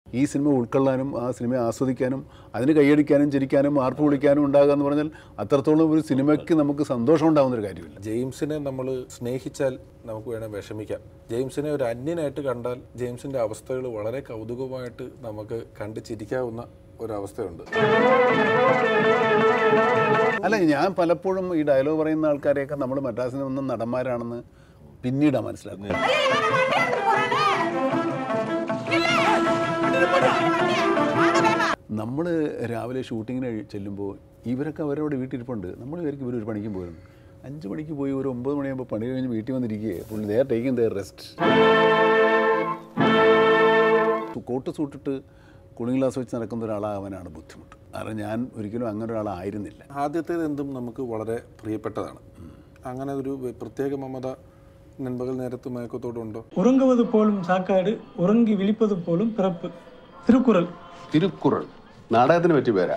ഈ സിനിമ ഉൾക്കൊള്ളാനും ആ സിനിമയെ ആസ്വദിക്കാനും അതിന് കൈയടിക്കാനും ചിരിക്കാനും ആർപ്പ് വിളിക്കാനും ഉണ്ടാകുക എന്ന് പറഞ്ഞാൽ അത്രത്തോളം ഒരു സിനിമയ്ക്ക് നമുക്ക് സന്തോഷം ഉണ്ടാകുന്നൊരു കാര്യമില്ല. ജെയിംസിനെ നമ്മൾ സ്നേഹിച്ചാൽ നമുക്ക് വേണേൽ വിഷമിക്കാം. ജെയിംസിനെ ഒരു അന്യനായിട്ട് കണ്ടാൽ ജെയിംസിൻ്റെ അവസ്ഥകൾ വളരെ കൗതുകമായിട്ട് നമുക്ക് കണ്ടു ചിരിക്കാവുന്ന ഒരവസ്ഥയുണ്ട്. അല്ല, ഞാൻ പലപ്പോഴും ഈ ഡയലോഗ് പറയുന്ന ആൾക്കാരെയൊക്കെ നമ്മൾ മദ്രാസിൽ നിന്നും നടന്മാരാണെന്ന് പിന്നീടാണ് മനസ്സിലാക്കുന്നത്. നമ്മൾ രാവിലെ ഷൂട്ടിങ്ങിന് ചെല്ലുമ്പോൾ ഇവരൊക്കെ അവരവിടെ വീട്ടിലിരിപ്പുണ്ട്. നമ്മൾ ഇവർക്ക് ഇവരൊരു പണിക്കും പോയിരുന്നു. 5 മണിക്ക് പോയി ഒരു 9 മണിയാകുമ്പോൾ പണി കഴിഞ്ഞ് വീട്ടിൽ വന്നിരിക്കുകയെ പുള്ളി they are taking their rest. Coat സൂട്ടിട്ട് കൂളിംഗ് ഗ്ലാസ് വെച്ച് നടക്കുന്ന ഒരാളാവാനാണ് ബുദ്ധിമുട്ട്. കാരണം ഞാൻ ഒരിക്കലും അങ്ങനെ ഒരാളായിരുന്നില്ല. ആദ്യത്തേത് എന്തും നമുക്ക് വളരെ പ്രിയപ്പെട്ടതാണ്. അങ്ങനെ ഒരു പ്രത്യേക മമത നൻപകൽ നേരത്ത് മയക്കത്തോടുണ്ടോ? ഉറങ്ങുவது പോലും സാക്കാട്, ഉറങ്ങി വിളിപ്പത് പോലും പിറപ്പ്. തിരുക്കുറൾ. തിരുക്കുറൾ നാടകത്തിന് പറ്റിയ പേരാ.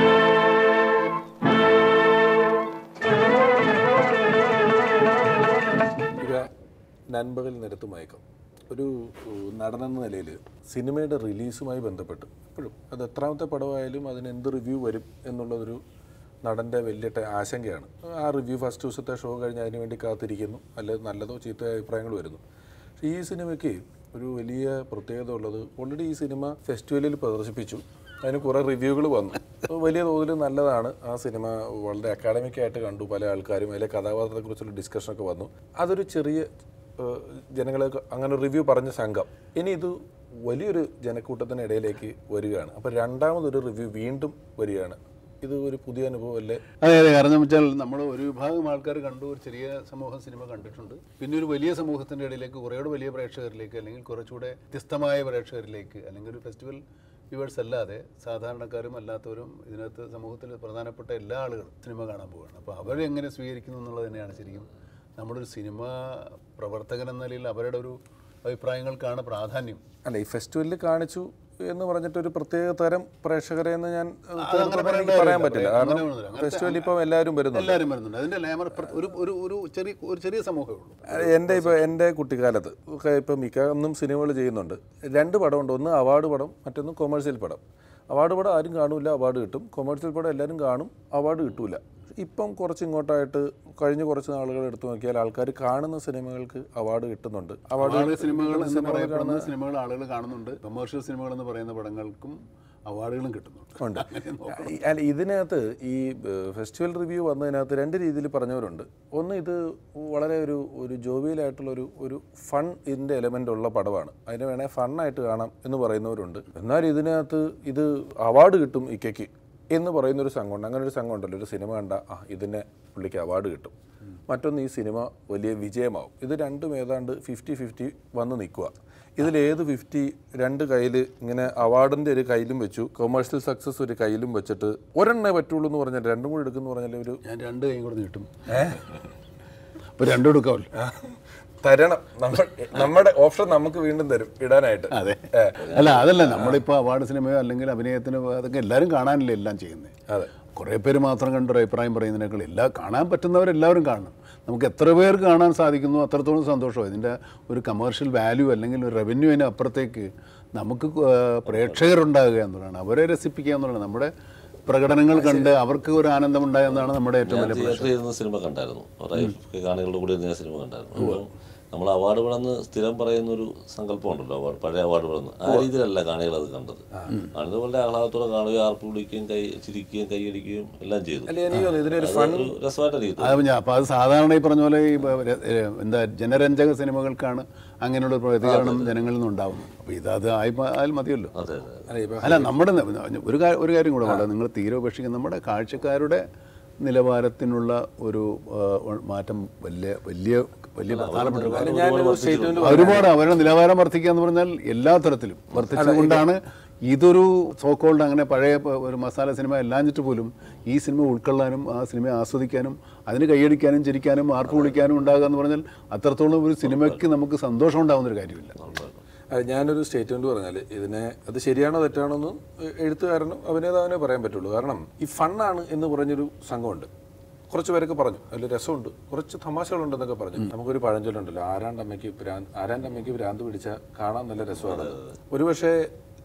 നൻപകൽ നേരത്ത് മയക്കം ഒരു നടനെന്ന നിലയിൽ സിനിമയുടെ റിലീസുമായി ബന്ധപ്പെട്ട് എപ്പോഴും അത് എത്രാമത്തെ പടമായാലും അതിന് എന്ത് റിവ്യൂ വരും എന്നുള്ളതൊരു നടൻ്റെ വലിയ ആശങ്കയാണ്. ആ റിവ്യൂ ഫസ്റ്റ് ദിവസത്തെ ഷോ കഴിഞ്ഞ് അതിന് വേണ്ടി കാത്തിരിക്കുന്നു, അല്ലെങ്കിൽ നല്ലതോ ചീത്തയോ അഭിപ്രായങ്ങൾ വരുന്നു. പക്ഷേ ഈ സിനിമയ്ക്ക് ഒരു വലിയ പ്രത്യേകത ഉള്ളത്, ഓൾറെഡി ഈ സിനിമ ഫെസ്റ്റിവലിൽ പ്രദർശിപ്പിച്ചു, അതിന് കുറേ റിവ്യൂകൾ വന്നു, വലിയ തോതിൽ നല്ലതാണ്. ആ സിനിമ വളരെ അക്കാഡമിക്കായിട്ട് കണ്ടു, പല ആൾക്കാരും അതിലെ കഥാപാത്രത്തെക്കുറിച്ചുള്ള ഡിസ്കഷനൊക്കെ വന്നു. അതൊരു ചെറിയ ജനങ്ങളെ അങ്ങനെ റിവ്യൂ പറഞ്ഞ സംഘം ഇനി ഇത് വലിയൊരു ജനക്കൂട്ടത്തിനിടയിലേക്ക് വരികയാണ്. അപ്പോൾ രണ്ടാമതൊരു റിവ്യൂ വീണ്ടും വരികയാണ്. ഇത് ഒരു പുതിയ അനുഭവം അല്ലേ? അതെ അതെ. കാരണം വെച്ചാൽ നമ്മൾ ഒരു വിഭാഗം ആൾക്കാർ കണ്ടു, ഒരു ചെറിയ സമൂഹം സിനിമ കണ്ടിട്ടുണ്ട്. പിന്നെ ഒരു വലിയ സമൂഹത്തിൻ്റെ ഇടയിലേക്ക്, കുറേയൂടെ വലിയ പ്രേക്ഷകരിലേക്ക്, അല്ലെങ്കിൽ കുറച്ചുകൂടെ വ്യത്യസ്തമായ പ്രേക്ഷകരിലേക്ക്, അല്ലെങ്കിൽ ഒരു ഫെസ്റ്റിവൽ വ്യൂവേഴ്സ് അല്ലാതെ സാധാരണക്കാരും അല്ലാത്തവരും ഇതിനകത്ത് സമൂഹത്തിൽ പ്രധാനപ്പെട്ട എല്ലാ ആളുകളും സിനിമ കാണാൻ പോവുകയാണ്. അപ്പോൾ അവരെങ്ങനെ സ്വീകരിക്കുന്നു എന്നുള്ളത് തന്നെയാണ് ശരിക്കും നമ്മളൊരു സിനിമ പ്രവർത്തകൻ എന്ന നിലയിൽ അവരുടെ ഒരു അഭിപ്രായങ്ങൾക്കാണ് പ്രാധാന്യം. അല്ല, ഈ ഫെസ്റ്റിവലിൽ കാണിച്ചു എന്ന് പറഞ്ഞിട്ടൊരു പ്രത്യേക തരം പ്രേക്ഷകരെ എന്ന് ഞാൻ പറയാൻ പറ്റില്ല. കാരണം ഫെസ്റ്റിവലിൽ ഇപ്പം എല്ലാവരും വരുന്നുണ്ട്. അതിൻ്റെ ലേമർ ഒരു ചെറിയ സമൂഹമേ ഉള്ളൂ. എൻ്റെ കുട്ടിക്കാലത്ത് ഇപ്പം മിക്കൊന്നും സിനിമകൾ ചെയ്യുന്നുണ്ട്. 2 പടമുണ്ട്. ഒന്ന് അവാർഡ് പടം, മറ്റൊന്ന് കൊമേഴ്സ്യൽ പടം. അവാർഡ് പടം ആരും കാണില്ല, അവാർഡ് കിട്ടും. കൊമേഴ്സ്യൽ പടം എല്ലാവരും കാണും, അവാർഡ് കിട്ടില്ല. ഇപ്പം കുറച്ചിങ്ങോട്ടായിട്ട് കഴിഞ്ഞ കുറച്ച് നാളുകൾ എടുത്തു നോക്കിയാൽ ആൾക്കാർ കാണുന്ന സിനിമകൾക്ക് അവാർഡ് കിട്ടുന്നുണ്ട്. സിനിമകൾ ആളുകൾ കാണുന്നുണ്ട്. കൊമേഴ്ഷ്യൽ സിനിമകൾ എന്ന് പറയുന്ന പടങ്ങൾക്കും അവാർഡുകളും കിട്ടുന്നുണ്ട്. അല്ല, ഇതിനകത്ത് ഈ ഫെസ്റ്റിവൽ റിവ്യൂ വന്നതിനകത്ത് 2 രീതിയിൽ പറഞ്ഞവരുണ്ട്. ഒന്ന്, ഇത് വളരെ ഒരു ജോവിയലായിട്ടുള്ള ഒരു ഫൺ ഇതിൻ്റെ എലമെൻ്റ് ഉള്ള പടമാണ്, അതിനെ വേണേൽ ഫണ്ണായിട്ട് കാണാം എന്ന് പറയുന്നവരുണ്ട്. എന്നാൽ ഇതിനകത്ത് ഇത് അവാർഡ് കിട്ടും ഇക്കയ്ക്ക് എന്ന് പറയുന്നൊരു സംഘമുണ്ട്. അങ്ങനെ ഒരു സംഘം ഉണ്ടല്ലോ, ഒരു സിനിമ കണ്ട ഇതിനെ പുള്ളിക്ക് അവാർഡ് കിട്ടും. മറ്റൊന്ന്, ഈ സിനിമ വലിയ വിജയമാവും. ഇത് രണ്ടും ഏതാണ്ട് 50-50 വന്ന് നിൽക്കുക. ഇതിലേത് 50 2 കയ്യിൽ ഇങ്ങനെ അവാർഡിൻ്റെ ഒരു കയ്യിലും വെച്ചു, കൊമേഴ്ഷ്യൽ സക്സസ് ഒരു കയ്യിലും വെച്ചിട്ട് ഒരെണ്ണേ പറ്റുള്ളൂ എന്ന് പറഞ്ഞാൽ 2 കൂടി എടുക്കുമെന്ന് പറഞ്ഞാൽ ഞാൻ 2 കൈയും കൂടെ നീട്ടും. അപ്പോൾ 2 എടുക്കാമല്ലോ. തരണം, നമ്മുടെ ഓപ്ഷൻ നമുക്ക് വീണ്ടും തരും ഇടാനായിട്ട്. അതെ. അല്ല, അതല്ല, നമ്മളിപ്പോൾ അവാർഡ് സിനിമയോ അല്ലെങ്കിൽ അഭിനയത്തിനോ അതൊക്കെ എല്ലാവരും കാണാനല്ലേ എല്ലാം ചെയ്യുന്നത്. അതെ. കുറേ പേര് മാത്രം കണ്ടൊരു അഭിപ്രായം പറയുന്നതിനേക്കാൾ കാണാൻ പറ്റുന്നവരെല്ലാവരും കാണണം. നമുക്ക് എത്ര പേർക്ക് കാണാൻ സാധിക്കുന്നു അത്രത്തോളം സന്തോഷമാണ്. ഇതിൻ്റെ ഒരു കമേഴ്ഷ്യൽ വാല്യൂ അല്ലെങ്കിൽ ഒരു റവന്യൂവിന് അപ്പുറത്തേക്ക് നമുക്ക് പ്രേക്ഷകരുണ്ടാകുക എന്നുള്ളതാണ്, അവരെ രസിപ്പിക്കുക എന്നുള്ളതാണ്. നമ്മുടെ പ്രകടനങ്ങൾ കണ്ട് അവർക്ക് ഒരു ആനന്ദം ഉണ്ടായെന്നാണ് നമ്മുടെ ഏറ്റവും വലിയ. സിനിമ കണ്ടായിരുന്നു, കാണികളുടെ കൂടെ സിനിമ കണ്ടായിരുന്നു. നമ്മൾ അവാർഡ് പടന്ന് സ്ഥിരം പറയുന്നൊരു സങ്കല്പമുണ്ടല്ലോ, പഴയ അവാർഡ് പടന്ന് ആ രീതിയിലല്ല കാണികൾ അത് കണ്ടത്. കാണികൾ വളരെ ആഹ്ലാദത്തോടെ കാണുകയും ആർപ്പ് വിളിക്കുകയും ചിരിക്കുകയും കൈയടിക്കുകയും എല്ലാം ചെയ്തു. രസമായിട്ട് രീതി. അപ്പോൾ അത് സാധാരണ ഈ പറഞ്ഞ പോലെ ഈ എന്താ ജനരഞ്ജക സിനിമകൾക്കാണ് അങ്ങനെയുള്ള പ്രതികരണം ജനങ്ങളിൽ നിന്നുണ്ടാവുന്നത്. അപ്പോൾ ഇത് ആയാൽ മതിയല്ലോ. അല്ല, നമ്മുടെ ഒരു കാര്യം കൂടെ വേണ്ട, നിങ്ങൾ തീരെ ഉപേക്ഷിക്കുന്ന നമ്മുടെ കാഴ്ചക്കാരുടെ നിലവാരത്തിനുള്ള ഒരു മാറ്റം വലിയ പ്രധാനപ്പെട്ട ഒരുപാട് അവരുടെ നിലവാരം വർദ്ധിക്കുക എന്ന് പറഞ്ഞാൽ എല്ലാ തരത്തിലും വർദ്ധിച്ചതുകൊണ്ടാണ് ഇതൊരു സോക്കോൾഡ് അങ്ങനെ പഴയ ഒരു മസാല സിനിമ എല്ലാഞ്ഞിട്ട് പോലും ഈ സിനിമ ഉൾക്കൊള്ളാനും ആ സിനിമയെ ആസ്വദിക്കാനും അതിന് കൈയടിക്കാനും ചിരിക്കാനും ആർപ്പ് വിളിക്കാനും ഉണ്ടാകുക എന്ന് പറഞ്ഞാൽ അത്രത്തോളം ഒരു സിനിമയ്ക്ക് നമുക്ക് സന്തോഷം ഉണ്ടാകുന്നൊരു കാര്യമില്ല. ഞാനൊരു സ്റ്റേറ്റ്മെൻറ്റ് പറഞ്ഞാൽ അത് ശരിയാണോ തെറ്റാണോ എന്ന് എഴുത്തുകാരനും അഭിനേതാവിനെ പറയാൻ പറ്റുള്ളൂ. കാരണം ഈ ഫണ്ണാണ് എന്ന് പറഞ്ഞൊരു സംഘമുണ്ട്. കുറച്ച് പേരൊക്കെ പറഞ്ഞു അതിൽ രസമുണ്ട്, കുറച്ച് തമാശകളുണ്ടെന്നൊക്കെ പറഞ്ഞു. നമുക്കൊരു പഴഞ്ചൊല്ലുണ്ടല്ലോ, ആരാണ്ടമ്മയ്ക്ക് ഭ്രാന്ത് പിടിച്ചാൽ കാണാൻ നല്ല രസമാണ്. ഒരുപക്ഷെ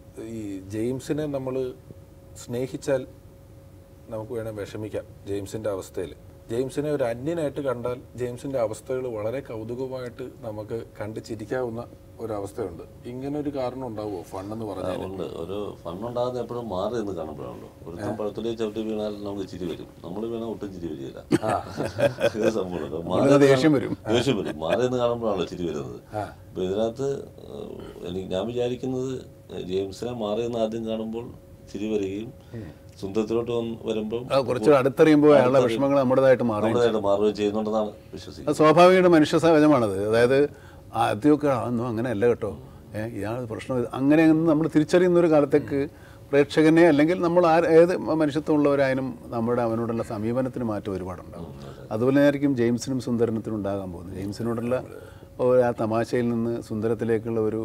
ഈ ജെയിംസിനെ നമ്മൾ സ്നേഹിച്ചാൽ നമുക്ക് വേണേൽ വിഷമിക്കാം ജെയിംസിൻ്റെ അവസ്ഥയിൽ. ജെയിംസിനെ ഒരു അന്യനായിട്ട് കണ്ടാൽ ജെയിംസിൻ്റെ അവസ്ഥകൾ വളരെ കൗതുകമായിട്ട് നമുക്ക് കണ്ടു ചിരിക്കാവുന്ന ഒരവസ്ഥയുണ്ട്. ഇങ്ങനെ ഒരു കാരണം ഉണ്ടാവുമോ ഫണ്ണെന്ന് പറഞ്ഞാൽ? ഉണ്ട്. ഒരു ഫണ്ണുണ്ടാകുന്ന എപ്പോഴും മാറി നിന്ന് കാണുമ്പോഴാണല്ലോ. ഒരുത്തം പഴത്തിലേക്ക് ചവിട്ടി വീണാൽ നമുക്ക് ചിരി വരും, നമ്മൾ വീണാൽ ഒട്ടും ചിരി വരികയില്ല. ഇത് സംഭവം ദേഷ്യം വരും. മാറി നിന്ന് കാണുമ്പോഴാണല്ലോ ചിരി വരുന്നത്. അപ്പൊ ഇതിനകത്ത് ഞാൻ വിചാരിക്കുന്നത് ജെയിംസിനെ മാറി നിന്ന് ആദ്യം കാണുമ്പോൾ ചിരി വരികയും സുന്ദരത്തിലോട്ട് വരുമ്പോൾ കുറച്ച് അടുത്തറിയുമ്പോൾ അയാളുടെ വിഷമങ്ങൾ നമ്മുടേതായിട്ട് മാറുകയും ചെയ്യുന്നുണ്ടെന്നാണ് വിശ്വസിക്കുന്നത്. സ്വാഭാവികമായിട്ട് മനുഷ്യ സഹജമാണത്. അതായത് ആദ്യമൊക്കെ ഒന്നും അങ്ങനെയല്ല കേട്ടോ, ഇയാൾ പ്രശ്നം അങ്ങനെയൊന്നും നമ്മൾ തിരിച്ചറിയുന്ന ഒരു കാലത്തേക്ക് പ്രേക്ഷകനെ അല്ലെങ്കിൽ നമ്മൾ ഏത് മനുഷ്യത്വമുള്ളവരായാലും അവനോടുള്ള സമീപനത്തിന് മാറ്റം ഒരുപാടുണ്ടാകും. അതുപോലെ ആയിരിക്കും ജെയിംസിനും സുന്ദരനത്തിനും ഉണ്ടാകാൻ പോകുന്നത്. ജെയിംസിനോടുള്ള ആ തമാശയിൽ നിന്ന് സുന്ദരത്തിലേക്കുള്ള ഒരു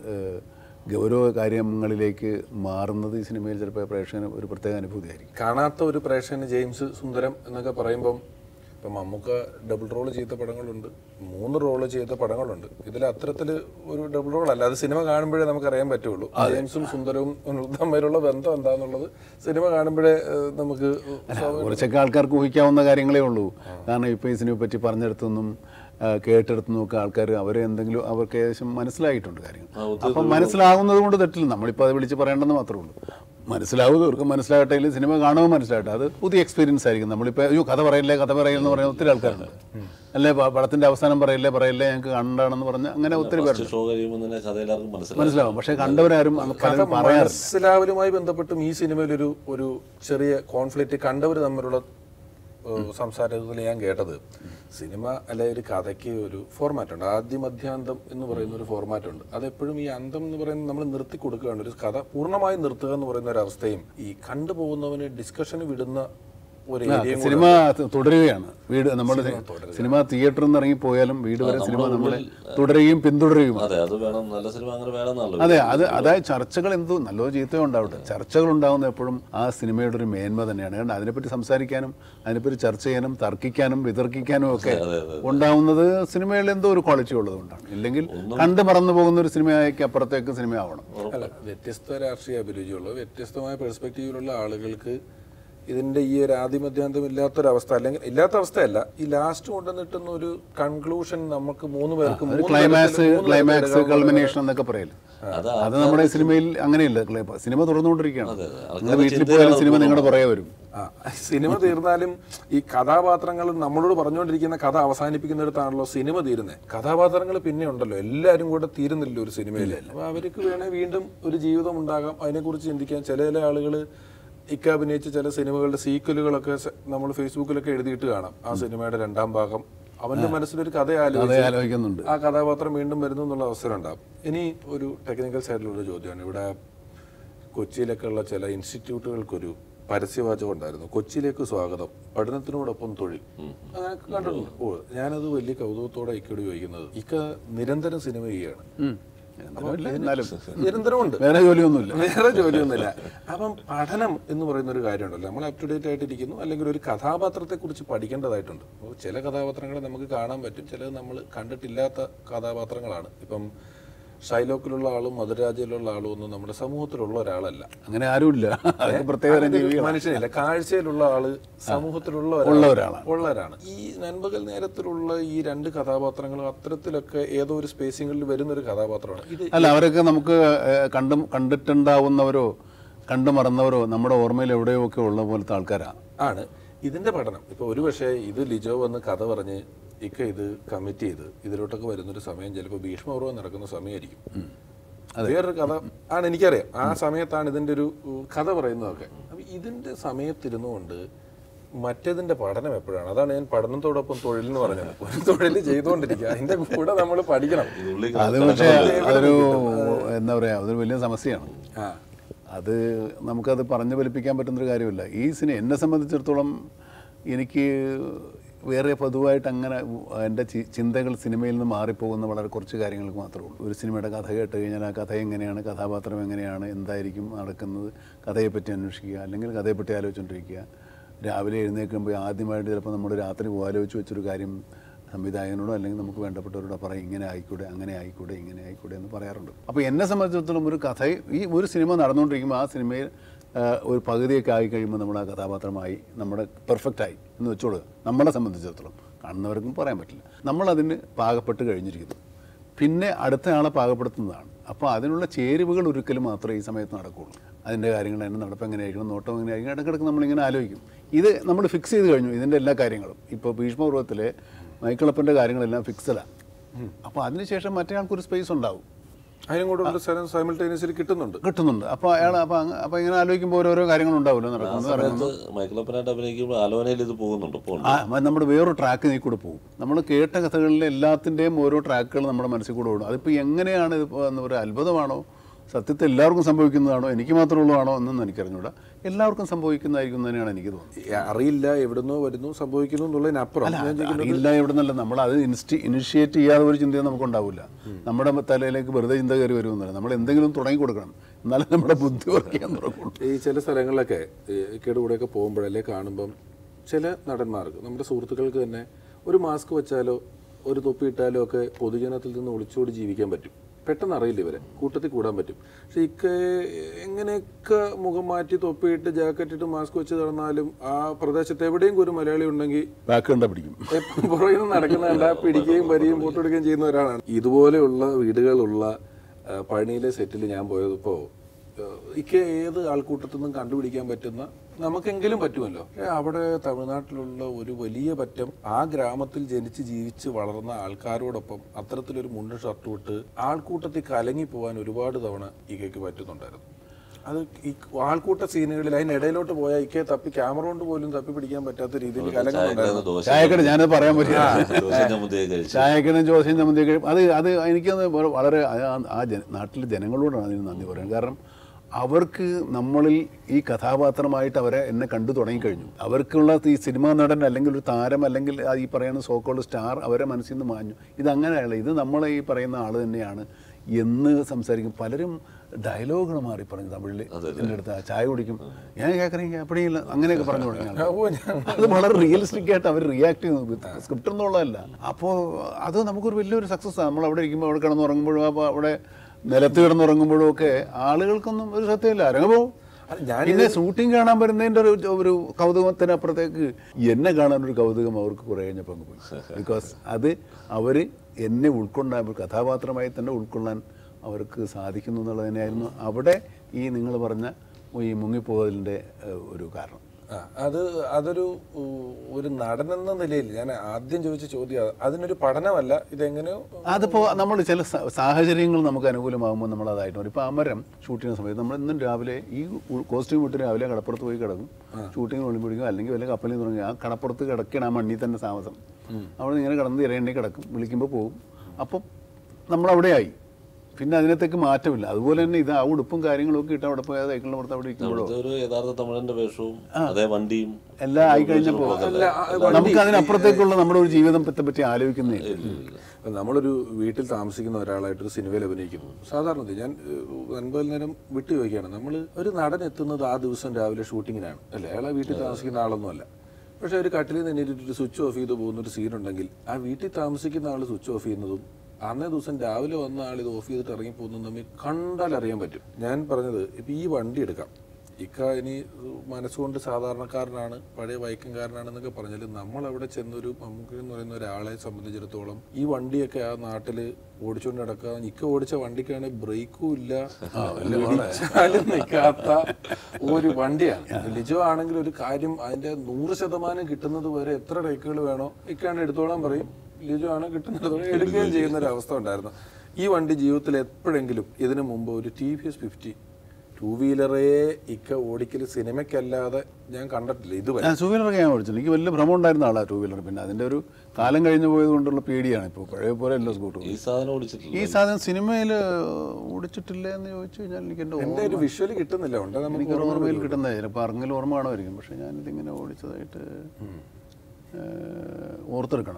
ഗൗരവ കാര്യങ്ങളിലേക്ക് മാറുന്നത് ഈ സിനിമയിൽ ചിലപ്പോൾ പ്രേക്ഷകന് ഒരു പ്രത്യേക അനുഭൂതിയായിരിക്കും. കാണാത്ത ഒരു പ്രേക്ഷകന് ജെയിംസ് സുന്ദരം എന്നൊക്കെ പറയുമ്പം ഇപ്പം മമ്മൂക്ക ഡബിൾ റോള് ചെയ്ത പടങ്ങളുണ്ട്, 3 റോള് ചെയ്ത പടങ്ങളുണ്ട്. ഇതിൽ അത്തരത്തിൽ ഒരു ഡബിൾ റോളല്ല. അത് സിനിമ കാണുമ്പോഴേ നമുക്കറിയാൻ പറ്റുള്ളൂ. ജെയിംസും സുന്ദരവും തമ്മിലുള്ള ബന്ധം എന്താണെന്നുള്ളത് സിനിമ കാണുമ്പോഴേ നമുക്ക് കുറച്ചൊക്കെ ആൾക്കാർക്ക് ഊഹിക്കാവുന്ന കാര്യങ്ങളേ ഉള്ളൂ. കാരണം ഇപ്പോൾ ഈ സിനിമയെ പറ്റി പറഞ്ഞെടുത്തൊന്നും കേട്ടെടുത്തൊന്നും ഒക്കെ ആൾക്കാർ അവരെ എന്തെങ്കിലും അവർക്ക് ഏകദേശം മനസ്സിലായിട്ടുണ്ട് കാര്യങ്ങൾ. അപ്പം മനസ്സിലാകുന്നത് കൊണ്ട് തെറ്റില്ല, നമ്മളിപ്പോൾ അത് വിളിച്ച് പറയേണ്ടെന്ന് മാത്രമേ ഉള്ളൂ. മനസ്സിലാവുന്നവർക്ക് മനസ്സിലാകട്ടെ, സിനിമ കാണുമ്പോൾ മനസ്സിലാകട്ടെ. അത് പുതിയ എക്സ്പീരിയൻസ് ആയിരിക്കും. നമ്മളിപ്പോൾ കഥ പറയില്ലേ എന്ന് പറയുന്ന ഒത്തിരി ആൾക്കാരുണ്ട്. അല്ലേ പടത്തിന്റെ അവസാനം പറയില്ലേ ഞങ്ങൾക്ക് കണ്ടാണെന്ന് പറഞ്ഞ് അങ്ങനെ ഒത്തിരി പേർ മനസ്സിലാവും. പക്ഷെ കണ്ടവരാരും മനസ്സിലാവലുമായി ബന്ധപ്പെട്ടും ഈ സിനിമയിൽ ഒരു ചെറിയ കോൺഫ്ലിക്റ്റ് കണ്ടവർ തമ്മിലുള്ള സംസാരത്തിൽ ഞാൻ കേട്ടത്, സിനിമ അല്ലെ ഒരു കഥയ്ക്ക് ഒരു ഫോർമാറ്റ് ഉണ്ട്, ആദ്യം മധ്യാന്തം എന്ന് പറയുന്ന ഒരു ഫോർമാറ്റ് ഉണ്ട്. അതെപ്പോഴും ഈ അന്തം എന്ന് പറയുന്നത് നമ്മൾ നിർത്തി കൊടുക്കുകയാണ്. ഒരു കഥ പൂർണ്ണമായും നിർത്തുക എന്ന് പറയുന്ന ഒരു അവസ്ഥയും ഈ കണ്ടുപോകുന്നവന് ഡിസ്കഷന് വിടുന്ന സിനിമ തുടരുകയാണ്. വീട് നമ്മുടെ സിനിമ തിയേറ്ററിൽ നിന്ന് ഇറങ്ങിപ്പോയാലും വീട് വരെ സിനിമ നമ്മളെ തുടരുകയും പിന്തുടരുകയും. അതെ, അതായത് ചർച്ചകൾ എന്തോ നല്ലതോ ചീത്തയോ ഉണ്ടാവട്ടെ, ചർച്ചകൾ ഉണ്ടാകുന്ന എപ്പോഴും ആ സിനിമയുടെ ഒരു മേന്മ തന്നെയാണ്. കാരണം അതിനെപ്പറ്റി സംസാരിക്കാനും അതിനെപ്പറ്റി ചർച്ച ചെയ്യാനും തർക്കിക്കാനും വിതർക്കിക്കാനും ഒക്കെ ഉണ്ടാവുന്നത് സിനിമയിൽ എന്തോ ഒരു ക്വാളിറ്റി ഉള്ളതുകൊണ്ടാണ്. ഇല്ലെങ്കിൽ കണ്ടു മറന്നു പോകുന്ന ഒരു സിനിമയ്ക്ക് അപ്പുറത്തേക്ക് സിനിമ ആവണം. വ്യത്യസ്ത രാഷ്ട്രീയ അഭിരുചിയുള്ള വ്യത്യസ്തമായ പെർസ്പെക്റ്റീവിലുള്ള ആളുകൾക്ക് ഇതിന്റെ ഈ ഒരു ആദ്യമധ്യാന്തം ഇല്ലാത്തൊരവസ്ഥ, അല്ലെങ്കിൽ ഇല്ലാത്ത അവസ്ഥയല്ല, ഈ ലാസ്റ്റ് കൊണ്ടുവന്നിട്ടുന്ന ഒരു കൺക്ലൂഷൻ നമുക്ക് 3 പേർക്കും ക്ലൈമാക്സ് കൾമിനേഷൻ എന്നൊക്കെ പറയില്ല. അത് നമ്മുടെ സിനിമയിൽ അങ്ങനെയില്ല. സിനിമ തുറന്നുകൊണ്ടിരിക്കുകയാണ്. വീട്ടിൽ പോയാലും സിനിമ നിങ്ങളുടെ പുറകെ വരും. സിനിമ തീർന്നാലും ഈ കഥാപാത്രങ്ങൾ നമ്മളോട് പറഞ്ഞുകൊണ്ടിരിക്കുന്ന കഥ അവസാനിപ്പിക്കുന്നിടത്താണല്ലോ സിനിമ തീരുന്നത്. കഥാപാത്രങ്ങൾ പിന്നെ ഉണ്ടല്ലോ, എല്ലാവരും കൂടെ തീരുന്നില്ല ഒരു സിനിമയിൽ. അപ്പൊ അവർക്ക് വേണേ വീണ്ടും ഒരു ജീവിതം ഉണ്ടാകാം. അതിനെക്കുറിച്ച് ചിന്തിക്കാൻ ചില ആളുകൾ അഭിനയിച്ച ചില സിനിമകളുടെ സീക്വലുകളൊക്കെ നമ്മൾ ഫേസ്ബുക്കിലൊക്കെ എഴുതിയിട്ട് കാണാം. ആ സിനിമയുടെ 2ാം ഭാഗം അവന്റെ മനസ്സിലൊരു കഥ ആലോചിക്കുന്നുണ്ട്, ആ കഥാപാത്രം വീണ്ടും വരുന്നു എന്നുള്ള അവസരം ഉണ്ടാകും. ഇനി ഒരു ടെക്നിക്കൽ സൈഡിലുള്ള ചോദ്യമാണ്. ഇവിടെ കൊച്ചിയിലൊക്കെ ഉള്ള ചില ഇൻസ്റ്റിറ്റ്യൂട്ടുകൾക്കൊരു പരസ്യവാചകം ഉണ്ടായിരുന്നു, കൊച്ചിയിലേക്ക് സ്വാഗതം, പഠനത്തിനോടൊപ്പം തൊഴിൽ. അങ്ങനെ കണ്ടിട്ടുണ്ട്. ഞാനത് വലിയ കൗതുകത്തോടെ ഇക്കോട് ചോദിക്കുന്നത്, നിരന്തരം സിനിമ ചെയ്യുകയാണ്, നിരന്തരമുണ്ട്, വേറെ ജോലിയൊന്നുമില്ല. അപ്പം പഠനം എന്ന് പറയുന്ന ഒരു കാര്യമുണ്ടല്ലോ, നമ്മൾ അപ് ടു ഡേറ്റ് ആയിട്ടിരിക്കുന്നു, അല്ലെങ്കിൽ ഒരു കഥാപാത്രത്തെ കുറിച്ച് പഠിക്കേണ്ടതായിട്ടുണ്ട്. അപ്പോൾ ചില കഥാപാത്രങ്ങളെ നമുക്ക് കാണാൻ പറ്റും, ചിലത് നമ്മൾ കണ്ടിട്ടില്ലാത്ത കഥാപാത്രങ്ങളാണ്. ഇപ്പം ഷൈലോക്കിലുള്ള ആളും മധുരാജയിലുള്ള ആളും ഒന്നും നമ്മുടെ സമൂഹത്തിലുള്ള ഒരാളല്ല. അങ്ങനെ ആരുമില്ല, മനുഷ്യനില്ല. കാഴ്ചയിലുള്ള ആള് സമൂഹത്തിലുള്ള ഉള്ളവരാണ്. ഈ നൻപകൽ നേരത്തിലുള്ള ഈ 2 കഥാപാത്രങ്ങളും അത്തരത്തിലൊക്കെ ഏതോ ഒരു സ്പേസിങ്ങളിൽ വരുന്ന ഒരു കഥാപാത്രമാണ്. അല്ല, അവരൊക്കെ നമുക്ക് കണ്ടിട്ടുണ്ടാവുന്നവരോ കണ്ടു മറന്നവരോ നമ്മുടെ ഓർമ്മയിൽ എവിടെയോ ഒക്കെ ഉള്ള പോലത്തെ ആൾക്കാരാണ്. ഇതിന്റെ പഠനം ഇപ്പൊ ഒരു പക്ഷേ ഇത് ലിജോ വന്ന് കഥ പറഞ്ഞ് ഇത് കമ്മിറ്റ് ചെയ്ത് ഇതിലോട്ടൊക്കെ വരുന്നൊരു സമയം ചിലപ്പോൾ ഭീഷ്മപൂർവ്വം നടക്കുന്ന സമയമായിരിക്കും. വേറൊരു കഥ ആണ്, എനിക്കറിയാം. ആ സമയത്താണ് ഇതിന്റെ ഒരു കഥ പറയുന്നതൊക്കെ. അപ്പൊ ഇതിന്റെ സമയത്തിരുന്നുകൊണ്ട് മറ്റേതിന്റെ പഠനം എപ്പോഴാണ്? അതാണ് ഞാൻ പഠനത്തോടൊപ്പം തൊഴിലെന്ന് പറഞ്ഞത്. ഒരു തൊഴിൽ ചെയ്തുകൊണ്ടിരിക്കുക, അതിന്റെ കൂടെ നമ്മൾ പഠിക്കണം. അത് പക്ഷേ അതൊരു എന്താ പറയാ, അതൊരു വലിയ സമസ്യയാണ്. അത് നമുക്കത് പറഞ്ഞു ഫലിപ്പിക്കാൻ പറ്റുന്നൊരു കാര്യമില്ല. ഈ സിനിമ എന്നെ സംബന്ധിച്ചിടത്തോളം എനിക്ക് വേറെ പൊതുവായിട്ട് അങ്ങനെ എൻ്റെ ചിന്തകൾ സിനിമയിൽ നിന്ന് മാറിപ്പോകുന്ന വളരെ കുറച്ച് കാര്യങ്ങൾക്ക് മാത്രമേ ഉള്ളൂ. ഒരു സിനിമയുടെ കഥ കേട്ട് കഴിഞ്ഞാൽ ആ കഥ എങ്ങനെയാണ്, കഥാപാത്രം എങ്ങനെയാണ്, എന്തായിരിക്കും നടക്കുന്നത്, കഥയെപ്പറ്റി അന്വേഷിക്കുക, അല്ലെങ്കിൽ കഥയെപ്പറ്റി ആലോചിച്ചുകൊണ്ടിരിക്കുക. രാവിലെ എഴുന്നേൽക്കുമ്പോൾ ആദ്യമായിട്ട് ചിലപ്പോൾ നമ്മൾ രാത്രി ആലോചിച്ച് വെച്ചൊരു കാര്യം സംവിധായകനോടോ അല്ലെങ്കിൽ നമുക്ക് വേണ്ടപ്പെട്ടവരോടോ പറയും ഇങ്ങനെ ആയിക്കൂടെ, അങ്ങനെ ആയിക്കൂടെ, ഇങ്ങനെ ആയിക്കൂടെ എന്ന് പറയാറുണ്ട്. അപ്പോൾ എന്നെ സംബന്ധിച്ചിടത്തോളം ഒരു കഥ, ഈ ഒരു സിനിമ നടന്നുകൊണ്ടിരിക്കുമ്പോൾ ആ സിനിമയിൽ ഒരു പകുതിയൊക്കെ ആയി കഴിയുമ്പോൾ നമ്മൾ ആ കഥാപാത്രമായി നമ്മുടെ പെർഫെക്റ്റായി എന്ന് വെച്ചോളുക. നമ്മളെ സംബന്ധിച്ചിടത്തോളം, കാണുന്നവർക്കും പറയാൻ പറ്റില്ല, നമ്മളതിന് പാകപ്പെട്ട് കഴിഞ്ഞിരിക്കുന്നു. പിന്നെ അടുത്ത ആളെ പാകപ്പെടുത്തുന്നതാണ്. അപ്പോൾ അതിനുള്ള ചേരുവകൾ ഒരിക്കലും മാത്രമേ ഈ സമയത്ത് നടക്കുകയുള്ളൂ. അതിൻ്റെ കാര്യങ്ങൾ അതിൻ്റെ നടപ്പ് എങ്ങനെയായിരിക്കണം, നോട്ടം എങ്ങനെയായിരിക്കും, ഇടയ്ക്കിടയ്ക്ക് നമ്മളിങ്ങനെ ആലോചിക്കും. ഇത് നമ്മൾ ഫിക്സ് ചെയ്ത് കഴിഞ്ഞു, ഇതിൻ്റെ എല്ലാ കാര്യങ്ങളും. ഇപ്പോൾ ഭീഷ്മപർവ്വത്തിലെ മൈക്കിളപ്പൻ്റെ കാര്യങ്ങളെല്ലാം ഫിക്സഡാണ്. അപ്പോൾ അതിനുശേഷം മറ്റേ ആൾക്കൊരു സ്പേസ് ഉണ്ടാവും, അതിനും കൂടെ സൈമിൾട്ടേനിയസ്ലി കിട്ടുന്നുണ്ട്. അപ്പോൾ അയാൾ അപ്പോൾ ഇങ്ങനെ ആലോചിക്കുമ്പോൾ ഓരോരോ കാര്യങ്ങളുണ്ടാവുമല്ലോ നടക്കുന്നത്. മൈക്കിളപ്പനായിട്ട് അഭിനയിക്കുമ്പോൾ ആലോചനയിൽ ഇത് പോകുന്നുണ്ട്. നമ്മുടെ വേറൊരു ട്രാക്ക് നീ കൂടെ പോകും. നമ്മൾ കേട്ട കഥകളിലെ എല്ലാത്തിൻ്റെയും ഓരോ ട്രാക്കുകൾ നമ്മുടെ മനസ്സിൽ കൂടെ ഓടും. അതിപ്പോൾ എങ്ങനെയാണ് ഇതിപ്പോൾ ഒരു അത്ഭുതമാണോ, സത്യത്തിൽ എല്ലാവർക്കും സംഭവിക്കുന്നതാണോ, എനിക്ക് മാത്രമുള്ളതാണോ എന്നൊന്നും എനിക്കറിഞ്ഞൂടാ. എല്ലാവർക്കും സംഭവിക്കുന്നതായിരിക്കും തന്നെയാണ് എനിക്ക് തോന്നുന്നത്. അറിയില്ല എവിടുന്നോ വരുന്നു സംഭവിക്കുന്നു എന്നുള്ളതിനപ്പുറം അറിയില്ല എവിടുന്നല്ല, നമ്മൾ അത് ഇനിഷ്യേറ്റ് ചെയ്യാതെ ഒരു ചിന്തയും നമുക്കുണ്ടാവില്ല. നമ്മുടെ തലയിലേക്ക് വെറുതെ ചിന്ത കയറി വരുമെന്നല്ല, നമ്മൾ എന്തെങ്കിലും തുടങ്ങി കൊടുക്കണം, എന്നാലും നമ്മുടെ ബുദ്ധി വർക്ക് ചെയ്യാൻ തുടങ്ങുള്ളൂ. ഈ ചില സ്ഥലങ്ങളിലൊക്കെ കൂടെയൊക്കെ പോകുമ്പോഴല്ലേ കാണുമ്പം ചില നടന്മാർക്ക്, നമ്മുടെ സുഹൃത്തുക്കൾക്ക് തന്നെ ഒരു മാസ്ക് വെച്ചാലോ ഒരു തൊപ്പി ഇട്ടാലോ ഒക്കെ പൊതുജനത്തിൽ നിന്ന് ഒളിച്ചോടി ജീവിക്കാൻ പറ്റും. പെട്ടെന്ന് അറിയില്ല, ഇവരെ കൂട്ടത്തിൽ കൂടാൻ പറ്റും. പക്ഷെ എങ്ങനെയൊക്കെ മുഖം മാറ്റി തൊപ്പിയിട്ട് ജാക്കറ്റ് ഇട്ട് മാസ്ക് വെച്ച് നടന്നാലും ആ പ്രദേശത്ത് എവിടെയും ഒരു മലയാളി ഉണ്ടെങ്കിൽ പിടിക്കും. പുറകിൽ നിന്ന് നടക്കുന്ന പിടിക്കുകയും വരികയും ഫോട്ടോ എടുക്കുകയും ചെയ്യുന്ന ഒരാളാണ്. ഇതുപോലെയുള്ള വീടുകളുള്ള പഴനിയിലെ സെറ്റിൽ ഞാൻ പോയപ്പോൾ ഏത് ആൾക്കൂട്ടത്തിൽ നിന്നും കണ്ടുപിടിക്കാൻ പറ്റുന്ന നമുക്കെങ്കിലും പറ്റുമല്ലോ. അവിടെ തമിഴ്നാട്ടിലുള്ള ഒരു വലിയ പറ്റം ആ ഗ്രാമത്തിൽ ജനിച്ച് ജീവിച്ച് വളർന്ന ആൾക്കാരോടൊപ്പം അത്തരത്തിലൊരു മുണ്ട് ഷർട്ട് ഇട്ട് ആൾക്കൂട്ടത്തിൽ കലങ്ങി പോകാൻ ഒരുപാട് തവണ ഇക്കയ്ക്ക് പറ്റുന്നുണ്ടായിരുന്നു. അത് ഈ ആൾക്കൂട്ട സീനുകളിൽ അതിനിടയിലോട്ട് പോയാൽ ഇക്കയെ തപ്പി ക്യാമറ കൊണ്ട് പോലും തപ്പി പിടിക്കാൻ പറ്റാത്ത രീതിയിൽ കലങ്ങുന്നുണ്ടായിരുന്നു. ചായക്കട ഞാനത് പറയാൻ പറ്റില്ല, ചായക്കടയും ജോസിയും ചമ്മന്തി കഴിയും. അത് എനിക്കത് വളരെ ആ നാട്ടിലെ ജനങ്ങളോടാണ് അതിന് നന്ദി പറയുന്നത്. കാരണം അവർക്ക് നമ്മളിൽ ഈ കഥാപാത്രമായിട്ട് എന്നെ കണ്ടു തുടങ്ങിക്കഴിഞ്ഞു. അവർക്കുള്ള ഈ സിനിമാ നടൻ അല്ലെങ്കിൽ ഒരു താരം അല്ലെങ്കിൽ ഈ പറയുന്ന സോക്കോൾഡ് സ്റ്റാർ അവരെ മനസ്സിൽ നിന്ന് മാഞ്ഞു. ഇതങ്ങനെയല്ല, ഇത് നമ്മളെ ഈ പറയുന്ന ആൾ തന്നെയാണ് എന്ന് സംസാരിക്കും. പലരും ഡയലോഗുകൾ മാറി പറഞ്ഞു തമിഴിൽ. എൻ്റെ അടുത്ത് ചായ കുടിക്കും, ഞാൻ കേൾക്കണമെങ്കിൽ അപ്പടിയില്ല, അങ്ങനെയൊക്കെ പറഞ്ഞു തുടങ്ങിയാണ്. അത് വളരെ റിയലിസ്റ്റിക് ആയിട്ട് അവർ റിയാക്ട് ചെയ്യുന്നത്, സ്ക്രിപ്റ്റ് എന്നുള്ളതല്ല. അപ്പോൾ അത് നമുക്കൊരു വലിയൊരു സക്സസ്സാണ്. നമ്മൾ അവിടെ ഇരിക്കുമ്പോൾ അവിടെ കിടന്നുറങ്ങുമ്പോഴും അപ്പോൾ അവിടെ നിലത്ത് കിടന്നുറങ്ങുമ്പോഴും ഒക്കെ ആളുകൾക്കൊന്നും ഒരു സത്യമില്ല, അരങ്ങ് പോവും. പിന്നെ ഷൂട്ടിംഗ് കാണാൻ വരുന്നതിൻ്റെ ഒരു കൗതുകത്തിനപ്പുറത്തേക്ക് എന്നെ കാണാനൊരു കൗതുകം അവർക്ക് കുറേ കഴിഞ്ഞപ്പോൾ അങ്ങ് പോയി. ബിക്കോസ് അത് അവർ എന്നെ ഉൾക്കൊണ്ടാൻ, കഥാപാത്രമായി തന്നെ ഉൾക്കൊള്ളാൻ അവർക്ക് സാധിക്കുന്നു എന്നുള്ളത് തന്നെയായിരുന്നു അവിടെ ഈ നിങ്ങൾ പറഞ്ഞ ഈ മുങ്ങിപ്പോകലിൻ്റെ ഒരു കാരണം. അതൊരു നടനെന്ന നിലയിൽ ഞാൻ ആദ്യം ചോദിച്ച ചോദ്യം അതിനൊരു പഠനമല്ല, ഇതെങ്ങനെയോ അതിപ്പോൾ നമ്മൾ ചില സാഹചര്യങ്ങൾ നമുക്ക് അനുകൂലമാകുമ്പോൾ നമ്മൾ അതായിട്ട് വരും. ഇപ്പോൾ അമരം ഷൂട്ട് ചെയ്യുന്ന സമയത്ത് നമ്മൾ ഇന്നും രാവിലെ ഈ കോസ്റ്റ്യൂം ഇട്ട് രാവിലെ കടപ്പുറത്ത് പോയി കിടക്കും, ഷൂട്ടിങ് ഒളിമ്പി പിടിക്കും, അല്ലെങ്കിൽ വല്ല കപ്പലിൽ തുടങ്ങി ആ കടപ്പുറത്ത് കിടക്കണം, ആ മണ്ണിൽ തന്നെ താമസം. അവിടെ ഇങ്ങനെ കിടന്ന് ഇരയണ്ണി കിടക്കും, വിളിക്കുമ്പോൾ പോകും. അപ്പം നമ്മളവിടെയായി, പിന്നെ അതിനകത്തേക്ക് മാറ്റമില്ല. അതുപോലെ തന്നെ ഇത് ആ ഉടുപ്പും കാര്യങ്ങളൊക്കെ ഇട്ട് അവിടെ പോയാൽ സൈക്കിളിന്റെ പുറത്ത് അവിടെ ഇരിക്കുമ്പോഴോ എല്ലാം ആയി കഴിഞ്ഞപ്പോൾ നമുക്ക് അതിനപ്പുറത്തേക്കുള്ള നമ്മുടെ ഒരു ജീവിതത്തെ പറ്റി ആലോചിക്കുന്നേ. നമ്മളൊരു വീട്ടിൽ താമസിക്കുന്ന ഒരാളായിട്ടൊരു സിനിമയിൽ അഭിനയിക്കുന്നു. സാധാരണ ഞാൻ നൻപകൽ നേരം വിട്ടു ചോദിക്കുകയാണ്, നമ്മൾ ഒരു നടൻ എത്തുന്നത് ആ ദിവസം രാവിലെ ഷൂട്ടിങ്ങിനാണ് അല്ലേ, അയാളെ വീട്ടിൽ താമസിക്കുന്ന ആളൊന്നുമല്ല. പക്ഷെ ഒരു കട്ടിലിൽ നിന്നിട്ട് സ്വിച്ച് ഓഫ് ചെയ്ത് പോകുന്നൊരു സീനുണ്ടെങ്കിൽ ആ വീട്ടിൽ താമസിക്കുന്ന ആൾ സ്വിച്ച് ഓഫ് ചെയ്യുന്നതും അന്നേ ദിവസം രാവിലെ വന്ന ആൾ ഇത് ഓഫ് ചെയ്തിട്ട് ഇറങ്ങി പോകുന്നതും തമ്മിൽ കണ്ടാൽ അറിയാൻ പറ്റും. ഞാൻ പറഞ്ഞത് ഇപ്പം ഈ വണ്ടി എടുക്കാം, ഇനി മനസ്സുകൊണ്ട് സാധാരണക്കാരനാണ്, പഴയ വൈക്കംകാരനാണെന്നൊക്കെ പറഞ്ഞാൽ നമ്മളവിടെ ചെന്നൊരു മമ്മൂട്ടി എന്ന് പറയുന്ന ഒരാളെ സംബന്ധിച്ചിടത്തോളം ഈ വണ്ടിയൊക്കെ ആ നാട്ടിൽ ഓടിച്ചുകൊണ്ട് നടക്കുക. ഓടിച്ച വണ്ടിക്കാണെങ്കിൽ ബ്രേക്കും ഇല്ല, നിൽക്കാത്ത ഒരു വണ്ടിയാണ്. ലിജോ ആണെങ്കിൽ ഒരു കാര്യം അതിന്റെ 100% കിട്ടുന്നത് വരെ എത്ര ടേക്കുകൾ വേണോ ഇക്കാണ് എടുത്തോളാൻ പറയും, ലിജോ ആണ് കിട്ടുന്നത് എടുക്കുകയും ചെയ്യുന്ന ഒരു അവസ്ഥ ഉണ്ടായിരുന്നു. ഈ വണ്ടി ജീവിതത്തിൽ എപ്പോഴെങ്കിലും ഇതിനു മുമ്പ് ഒരു TVS 50 ടൂ വീലറേ ഓടിക്കൽ സിനിമയ്ക്കല്ലാതെ ഞാൻ കണ്ടിട്ടില്ല ഇതുവരെ. ടൂ വീലറൊക്കെ ഞാൻ ഓടിച്ചില്ല, എനിക്ക് വലിയ ഭ്രമം ഉണ്ടായിരുന്ന ആളാണ് ടൂ വീലർ. പിന്നെ അതിൻ്റെ ഒരു കാലം കഴിഞ്ഞു പോയത് കൊണ്ടുള്ള പേടിയാണ്. ഇപ്പോൾ പഴയ പോലെ എല്ലാ സ്കൂട്ടറും. ഈ സാധനം സിനിമയിൽ ഓടിച്ചിട്ടില്ല എന്ന് ചോദിച്ചു കഴിഞ്ഞാൽ എനിക്ക് എൻ്റെ ഒരു വിഷ്വൽ കിട്ടുന്നില്ല, എനിക്ക് ഓർമ്മയിൽ കിട്ടുന്നത് ചിലപ്പോൾ അറിഞ്ഞിൽ ഓർമ്മ കാണുമായിരിക്കും. പക്ഷേ ഞാനിതിങ്ങനെ ഓടിച്ചതായിട്ട് ഓർത്തെടുക്കണം.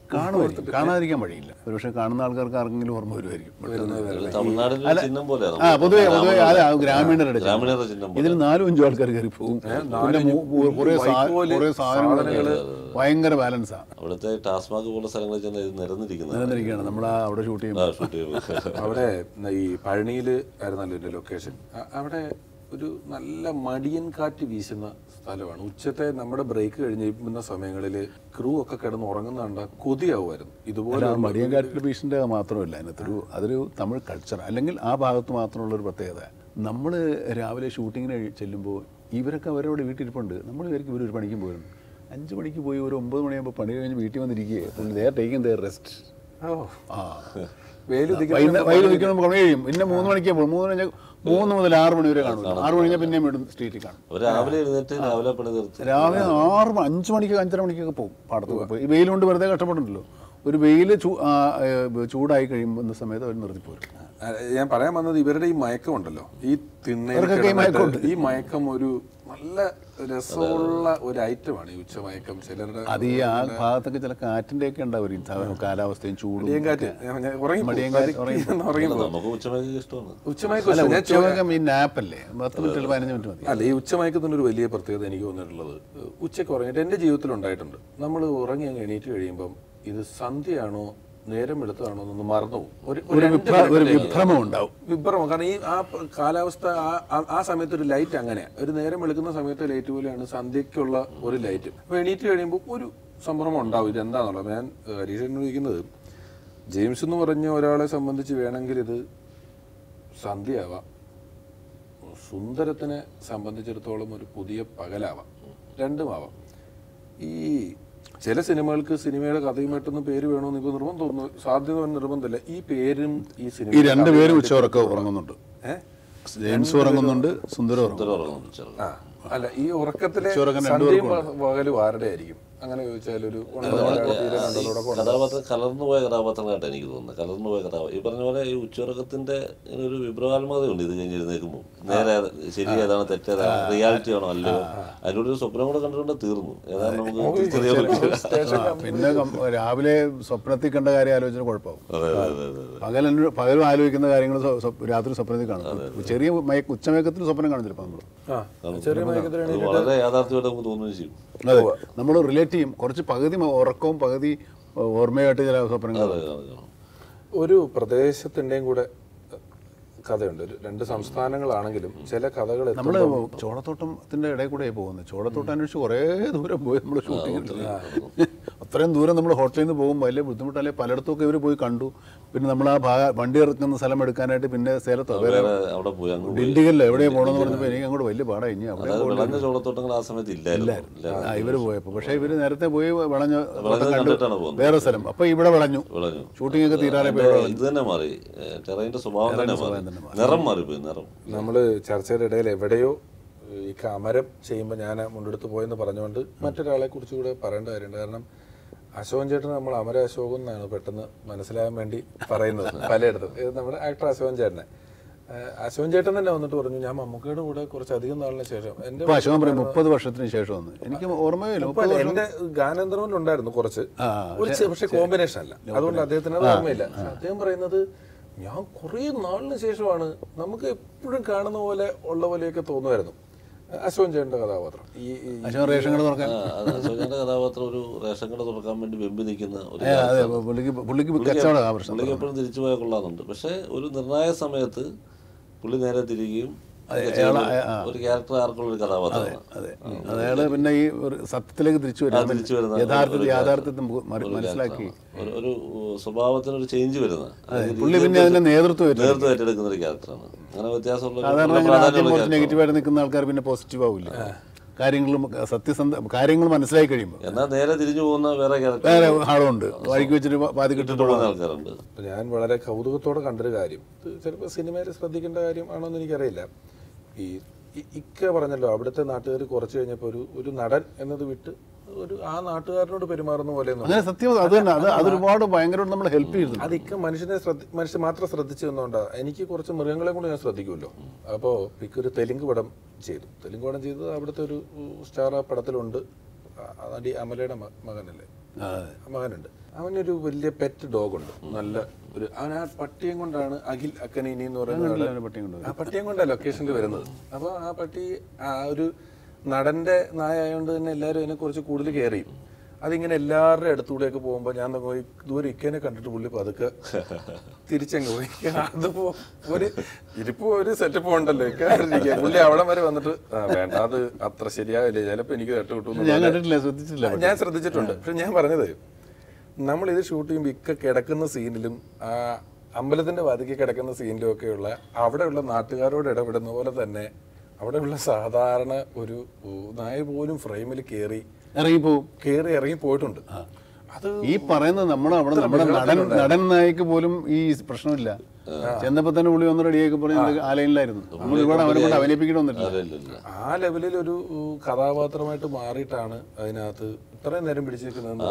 കാണുമായിരിക്കും, കാണാതിരിക്കാൻ വഴിയില്ല. ഒരുപക്ഷെ കാണുന്ന ആൾക്കാർക്ക് ആർക്കെങ്കിലും ഓർമ്മ വരുമായിരിക്കും. തമിഴ്നാടിന്റെ ചിഹ്നം പോലെ പൊതുവെ അല്ല ഗ്രാമീണരുടെ ചിഹ്നം. ഇതിൽ 4-5 ആൾക്കാർ കയറി പോകും. കുറെ സാധനങ്ങൾ ഭയങ്കര ബാലൻസാണ്. അവിടുത്തെ ടാസ്മാഗ് പോലുള്ള സ്ഥലങ്ങളിൽ ചെന്ന് നിരന്നിരിക്കുകയാണ്. നമ്മൾ അവിടെ ഷൂട്ട് ചെയ്യുമ്പോൾ അവിടെ ഈ പഴനിയിൽ ആയിരുന്നല്ലോ എൻ്റെ ലൊക്കേഷൻ. അവിടെ ഒരു നല്ല മടിയൻ കാറ്റ് വീശുന്ന സ്ഥലമാണ്. ഉച്ചത്തെ നമ്മുടെ ബ്രേക്ക് കഴിഞ്ഞിരിക്കുന്ന സമയങ്ങളിൽ ക്രൂ ഒക്കെ കിടന്ന് ഉറങ്ങുന്നുണ്ട്, കൊതിയാവുമായിരുന്നു. ഇതുപോലെ മടിയൻ കാറ്റിൽ വീശിൻ്റെ മാത്രമല്ല, അതൊരു തമിഴ് കൾച്ചർ, അല്ലെങ്കിൽ ആ ഭാഗത്ത് മാത്രമുള്ളൊരു പ്രത്യേകത. നമ്മൾ രാവിലെ ഷൂട്ടിങ്ങിന് ചെല്ലുമ്പോൾ ഇവരൊക്കെ അവരവിടെ വീട്ടിലിരിപ്പുണ്ട്. നമ്മൾ ഇവർക്ക് ഇവരൊരു പണിക്കും പോയിരുന്നു. 5 മണിക്ക് പോയി ഒരു 9 മണിയാകുമ്പോൾ പണി കഴിഞ്ഞ് വീട്ടിൽ വന്നിരിക്കുകയാണ്. They are taking their rest. വെയിൽ നിൽക്കുമ്പോൾ പണി കഴിയും. പിന്നെ 3 മണിക്ക് പോകും. 3 മുതൽ 6 മണി വരെ കാണും. 6 മണി കഴിഞ്ഞാൽ പിന്നെ വീണ്ടും സ്ട്രീറ്റിൽ കാണും. രാവിലെ 6 5 മണിക്ക് 5:30 മണിക്കൊക്കെ പോകും. പാടത്തൊക്കെ പോയി ഈ വെയിൽ കൊണ്ട് വെറുതെ കഷ്ടപ്പെടുന്നുണ്ടല്ലോ. ഒരു വെയിൽ ചൂടായി കഴിയുമ്പോൾ സമയത്ത് അവർ നിർത്തിപ്പോരും. ഞാൻ പറയാൻ വന്നത് ഇവരുടെ ഈ മയക്കം ഉണ്ടല്ലോ, ഈ ഈ മയക്കം ഒരു നല്ല രസമുള്ള ഒരു ഐറ്റമാണ് ഈ ഉച്ചമയക്കം. ചിലരുടെ അത് ഈ ആ ഭാഗത്തൊക്കെ ചില കാറ്റിന്റെ ഒക്കെ ഉണ്ടാവും, കാലാവസ്ഥയും ചൂടും. ഉച്ചമയക്കം ഈ നാപ്പല്ലേ 10 മിനിറ്റ് 15 മിനിറ്റ് മതി. അല്ല, ഈ ഉച്ചമയക്കത്തിന് ഒരു വലിയ പ്രത്യേകത എനിക്ക് തോന്നിയിട്ടുള്ളത്, ഉച്ചയ്ക്ക് ഉറങ്ങിയിട്ട് എൻ്റെ ജീവിതത്തിൽ ഉണ്ടായിട്ടുണ്ട്. നമ്മൾ ഉറങ്ങി അങ്ങ് എണീറ്റ് കഴിയുമ്പം ഇത് സന്ധ്യയാണോ നേരം എടുത്തതാണോ എന്നൊന്ന് മറന്നു ഒരു വിഭ്രമം ഉണ്ടാവും. വിഭ്രമം, കാരണം ഈ ആ കാലാവസ്ഥ ആ സമയത്ത് ഒരു ലൈറ്റ് അങ്ങനെയാണ്. ഒരു നേരം എടുക്കുന്ന സമയത്തെ ലൈറ്റ് പോലെയാണ് സന്ധ്യയ്ക്കുള്ള ഒരു ലൈറ്റ്. അപ്പോൾ എണീറ്റ് കഴിയുമ്പോൾ ഒരു സംഭ്രമം ഉണ്ടാവും, ഇതെന്താണെന്നുള്ളത്. ഞാൻ ഹരീഷിനോട് ചോദിക്കുന്നത്, ജെയിംസ് എന്ന് പറഞ്ഞ ഒരാളെ സംബന്ധിച്ച് വേണമെങ്കിൽ ഇത് സന്ധ്യയാവാം, സുന്ദരത്തിനെ സംബന്ധിച്ചിടത്തോളം ഒരു പുതിയ പകലാവാം, രണ്ടുമാവാം. ഈ ചില സിനിമകൾക്ക് സിനിമയുടെ കഥയുമായിട്ടൊന്നും പേര് വേണമെന്ന് ഇപ്പോൾ നിർബന്ധം തോന്നുന്നു, സാധ്യത നിർബന്ധമില്ല. ഈ പേരും ഈ സിനിമ, ഈ 2 പേരും ഉച്ചയുറക്കം ഉറങ്ങുന്നുണ്ട്. ജെയിംസ് ഉറങ്ങുന്നുണ്ട്, സുന്ദരം ഉറങ്ങുന്നുണ്ട്. അല്ല, ഈ ഉറക്കത്തിലെ സന്ധ്യയും പകലും ആരുടെ ആയിരിക്കും? അങ്ങനെ ചോദിച്ചാൽ ഒരു കലർന്നുപോയ കഥാപാത്രങ്ങളായിട്ട് എനിക്ക് തോന്നുന്നത്. കലർന്നുപോയ കഥാപാത്രം ഈ പറഞ്ഞ പോലെ ഈ ഉച്ചയുറക്കത്തിന്റെ ഒരു വിഭ്രമാത്മകതയുണ്ട്. ഇത് കഴിഞ്ഞിരുന്നേക്കുമ്പോൾ നേരെ ശരി ഏതാണ് തെറ്റേതാണ്, റിയാലിറ്റി ആണോ അല്ലയോ, അതിലൂടെ ഒരു സ്വപ്നം കൂടെ കണ്ടുകൊണ്ട് തീർന്നു. ഏതാണ് നമുക്ക് പിന്നെ രാവിലെ സ്വപ്നത്തിൽ കണ്ട കാര്യം ആലോചന കുഴപ്പമാവും. പകലും ആലോചിക്കുന്ന കാര്യങ്ങൾ രാത്രി സ്വപ്നത്തിൽ കാണും. ചെറിയ ഉച്ചമയക്കത്തിൽ സ്വപ്നം കാണും ചിലപ്പോൾ നമ്മൾ. വളരെ യാഥാർത്ഥ്യമായിട്ട് നമുക്ക് തോന്നുകയും ചെയ്യും. അതെ, നമ്മൾ റിലേറ്റ് ചെയ്യും. കുറച്ച് പകുതി ഉറക്കവും പകുതി ഓർമ്മയായിട്ട് ചില സ്വപ്നങ്ങൾ. ഒരു പ്രദേശത്തിൻ്റെയും കൂടെ കഥയുണ്ട്. 2 സംസ്ഥാനങ്ങളാണെങ്കിലും ചില കഥകൾ. നമ്മൾ ചോളത്തോട്ടത്തിൻ്റെ ഇടയിൽ കൂടെ പോകുന്നത്. ചോളത്തോട്ടം അന്വേഷിച്ച് കുറേ ദൂരം പോയി നമ്മൾ ഷൂട്ടിങ്. അത്രയും ദൂരം നമ്മൾ ഹോട്ടലിൽ നിന്ന് പോകുമ്പോൾ വലിയ ബുദ്ധിമുട്ടല്ലേ. പലയിടത്തുമൊക്കെ ഇവർ പോയി കണ്ടു. പിന്നെ നമ്മൾ ആ വണ്ടി ഇറക്കുന്ന സ്ഥലം എടുക്കാനായിട്ട് പിന്നെ സേലത്തോ ഡിണ്ടിഗലിലോ എവിടെയോ പോകണമെന്ന് പറഞ്ഞപ്പോൾ എനിക്ക് അങ്ങോട്ട് വലിയ പാടായി. ഇനി അവിടെ ഇവർ പോയപ്പോൾ. പക്ഷേ ഇവർ നേരത്തെ പോയി വിളഞ്ഞ വേറെ സ്ഥലം. അപ്പോൾ ഇവിടെ വിളഞ്ഞു. ഷൂട്ടിംഗ് ഒക്കെ തീരാറെ നമ്മൾ ചർച്ചയുടെ ഇടയിൽ എവിടെയോ ഈ അമരം ചെയ്യുമ്പോൾ ഞാൻ മുണ്ടെടുത്ത് പോയെന്ന് പറഞ്ഞുകൊണ്ട് മറ്റൊരാളെ കുറിച്ച് കൂടെ പറയേണ്ട കാര്യമുണ്ട്. കാരണം അശോകൻ ചേട്ടൻ നമ്മൾ അമര അശോകൻ എന്നാണ് പെട്ടെന്ന് മനസ്സിലാകാൻ വേണ്ടി പറയുന്നത് പലയിടത്തും. ഇത് നമ്മുടെ ആക്ടർ അശോകൻ ചേട്ടനെ. അശോകൻ ചേട്ടൻ തന്നെ വന്നിട്ട് പറഞ്ഞു, ഞാൻ മമ്മൂക്കയുടെ കൂടെ കുറച്ചധികം നാളിന് ശേഷം, എൻ്റെ 30 വർഷത്തിന് ശേഷം എനിക്ക് ഓർമ്മയില്ല, എൻ്റെ ഗാനേന്ദ്രവനിലുണ്ടായിരുന്നു കുറച്ച്, പക്ഷെ കോമ്പിനേഷൻ അല്ല, അതുകൊണ്ട് അദ്ദേഹത്തിന് അത് ഓർമ്മയില്ല. അദ്ദേഹം പറയുന്നത്, ഞാൻ കുറേ നാളിന് ശേഷമാണ് നമുക്ക് എപ്പോഴും കാണുന്ന പോലെ ഉള്ള പോലെയൊക്കെ തോന്നുമായിരുന്നു അശോകൻ ചേട്ടൻ്റെ കഥാപാത്രം. അശോകന്റെ കഥാപാത്രം ഒരു റേഷൻ കട തുറക്കാൻ വേണ്ടി വെമ്പി നിൽക്കുന്ന പുള്ളിക്ക് എപ്പോഴും തിരിച്ചു പോയാൽ കൊള്ളാമെന്നുണ്ട്. പക്ഷെ ഒരു നിർണായക സമയത്ത് പുള്ളി നേരെ തിരികെയും ഒരു ക്യാരക്ടർ ആർക്കുള്ള ഒരു കഥാപാത്രമാണ്. അയാള് പിന്നെ ഈ സത്യത്തിലേക്ക് തിരിച്ചു വരുന്ന യാഥാർത്ഥ്യത്തെ മനസ്സിലാക്കി ഒരു സ്വഭാവത്തിനൊരു ചേഞ്ച് വരുന്ന പുള്ളി പിന്നെ അതിന്റെ നേതൃത്വം ഏറ്റെടുക്കുന്ന ഒരു ക്യാരക്ടറാണ്. അങ്ങനെ വ്യത്യാസമുള്ള നെഗറ്റീവായിട്ട് നിൽക്കുന്ന ആൾക്കാർ പിന്നെ പോസിറ്റീവ് ആവില്ല. കാര്യങ്ങളും കാര്യങ്ങൾ മനസ്സിലാക്കി കഴിയുമ്പോൾ എന്നാൽ നേരെ തിരിഞ്ഞു പോകുന്ന വേറെ ആളുണ്ട്, വഴിക്ക് വെച്ചിട്ട് പാതി കിട്ടിട്ട് പോകുന്ന ആൾക്കാരുണ്ട്. ഞാൻ വളരെ കൗതുകത്തോടെ കണ്ടൊരു കാര്യം, ചിലപ്പോൾ സിനിമയിൽ ശ്രദ്ധിക്കേണ്ട കാര്യം ആണോ എന്ന് എനിക്കറിയില്ല. ഈ ഇക്ക പറഞ്ഞല്ലോ, അവിടുത്തെ നാട്ടുകാർ കുറച്ച് കഴിഞ്ഞപ്പോൾ ഒരു നടൻ എന്നത് വിട്ട് ആ നാട്ടുകാരനോട് പെരുമാറുന്ന പോലെ. സത്യം അത് തന്നെ, അത് ഒരുപാട് ഭയങ്കരമായിട്ട് നമ്മളെ ഹെൽപ്പ് ചെയ്തു. അത് ഇക്ക മനുഷ്യൻ മാത്രം ശ്രദ്ധിച്ചു തന്നുകൊണ്ടാണ്. എനിക്ക് കുറച്ച് മൃഗങ്ങളെ കൂടെ ഞാൻ ശ്രദ്ധിക്കുമല്ലോ. അപ്പോൾ ഒരു തെലുങ്ക് പടം ചെയ്തത് അവിടുത്തെ ഒരു സ്റ്റാർ ആ പടത്തിലുണ്ട്. നടി അമലയുടെ മകനല്ലേ, മകനുണ്ട്. അവനൊരു വലിയ പെറ്റ് ഡോഗുണ്ട്, നല്ല ഒരു അവൻ ആ പട്ടിയും കൊണ്ടാണ് അഖിൽ അക്കനീനി എന്ന് പറയുന്നത്. ആ പട്ടിയും കൊണ്ടാണ് ലൊക്കേഷനിൽ വരുന്നത്. അപ്പോൾ ആ പട്ടി ആ ഒരു നടന്റെ നായ ആയതുകൊണ്ട് തന്നെ എല്ലാവരും അതിനെക്കുറിച്ച് കൂടുതൽ കെയർ ചെയ്യും. അതിങ്ങനെ എല്ലാവരുടെ അടുത്തൂടെയൊക്കെ പോകുമ്പോൾ ഞാൻ പോയി ദൂരെ ഇക്കേനെ കണ്ടിട്ട് പുള്ളി പതുക്കെ തിരിച്ചങ്ങ് പോയി. അതിപ്പോ ഒരു സെറ്റപ്പ് ഉണ്ടല്ലോ ഇക്കാരിക്കുക. പുള്ളി അവിടെ വരെ വന്നിട്ട് വേണ്ട അത് അത്ര ശരിയാവില്ല, ചിലപ്പോൾ എനിക്ക് തട്ട് കിട്ടും. ഞാൻ ശ്രദ്ധിച്ചിട്ടുണ്ട്. പക്ഷെ ഞാൻ പറഞ്ഞത് നമ്മളിത് ഷൂട്ട് ചെയ്യുമ്പോൾ ഇക്ക കിടക്കുന്ന സീനിലും ആ അമ്പലത്തിന്റെ വാതിക്ക് കിടക്കുന്ന സീനിലും ഒക്കെയുള്ള അവിടെയുള്ള നാട്ടുകാരോട് ഇടപെടുന്ന പോലെ തന്നെ അവിടെയുള്ള സാധാരണ ഒരു നായ പോലും ഫ്രെയിമിൽ ഇറങ്ങി പോയിട്ടുണ്ട്. അത് ഈ പറയുന്നത് നമ്മുടെ നടൻ നായക്ക് പോലും ഈ പ്രശ്നമില്ല. ചെന്നപ്പോ തന്നെ പുള്ളി ഒന്ന് റെഡിയാക്കി പറഞ്ഞ് ആലയിലായിരുന്നു. നമ്മൾ ഒരുപാട് അവരെ കൊണ്ട് അഭിനയിപ്പിക്കണമെന്നില്ല. ആ ലെവലിൽ ഒരു കഥാപാത്രമായിട്ട് മാറിയിട്ടാണ് അതിനകത്ത് ഇത്രയും നേരം പിടിച്ചിരിക്കുന്നത്.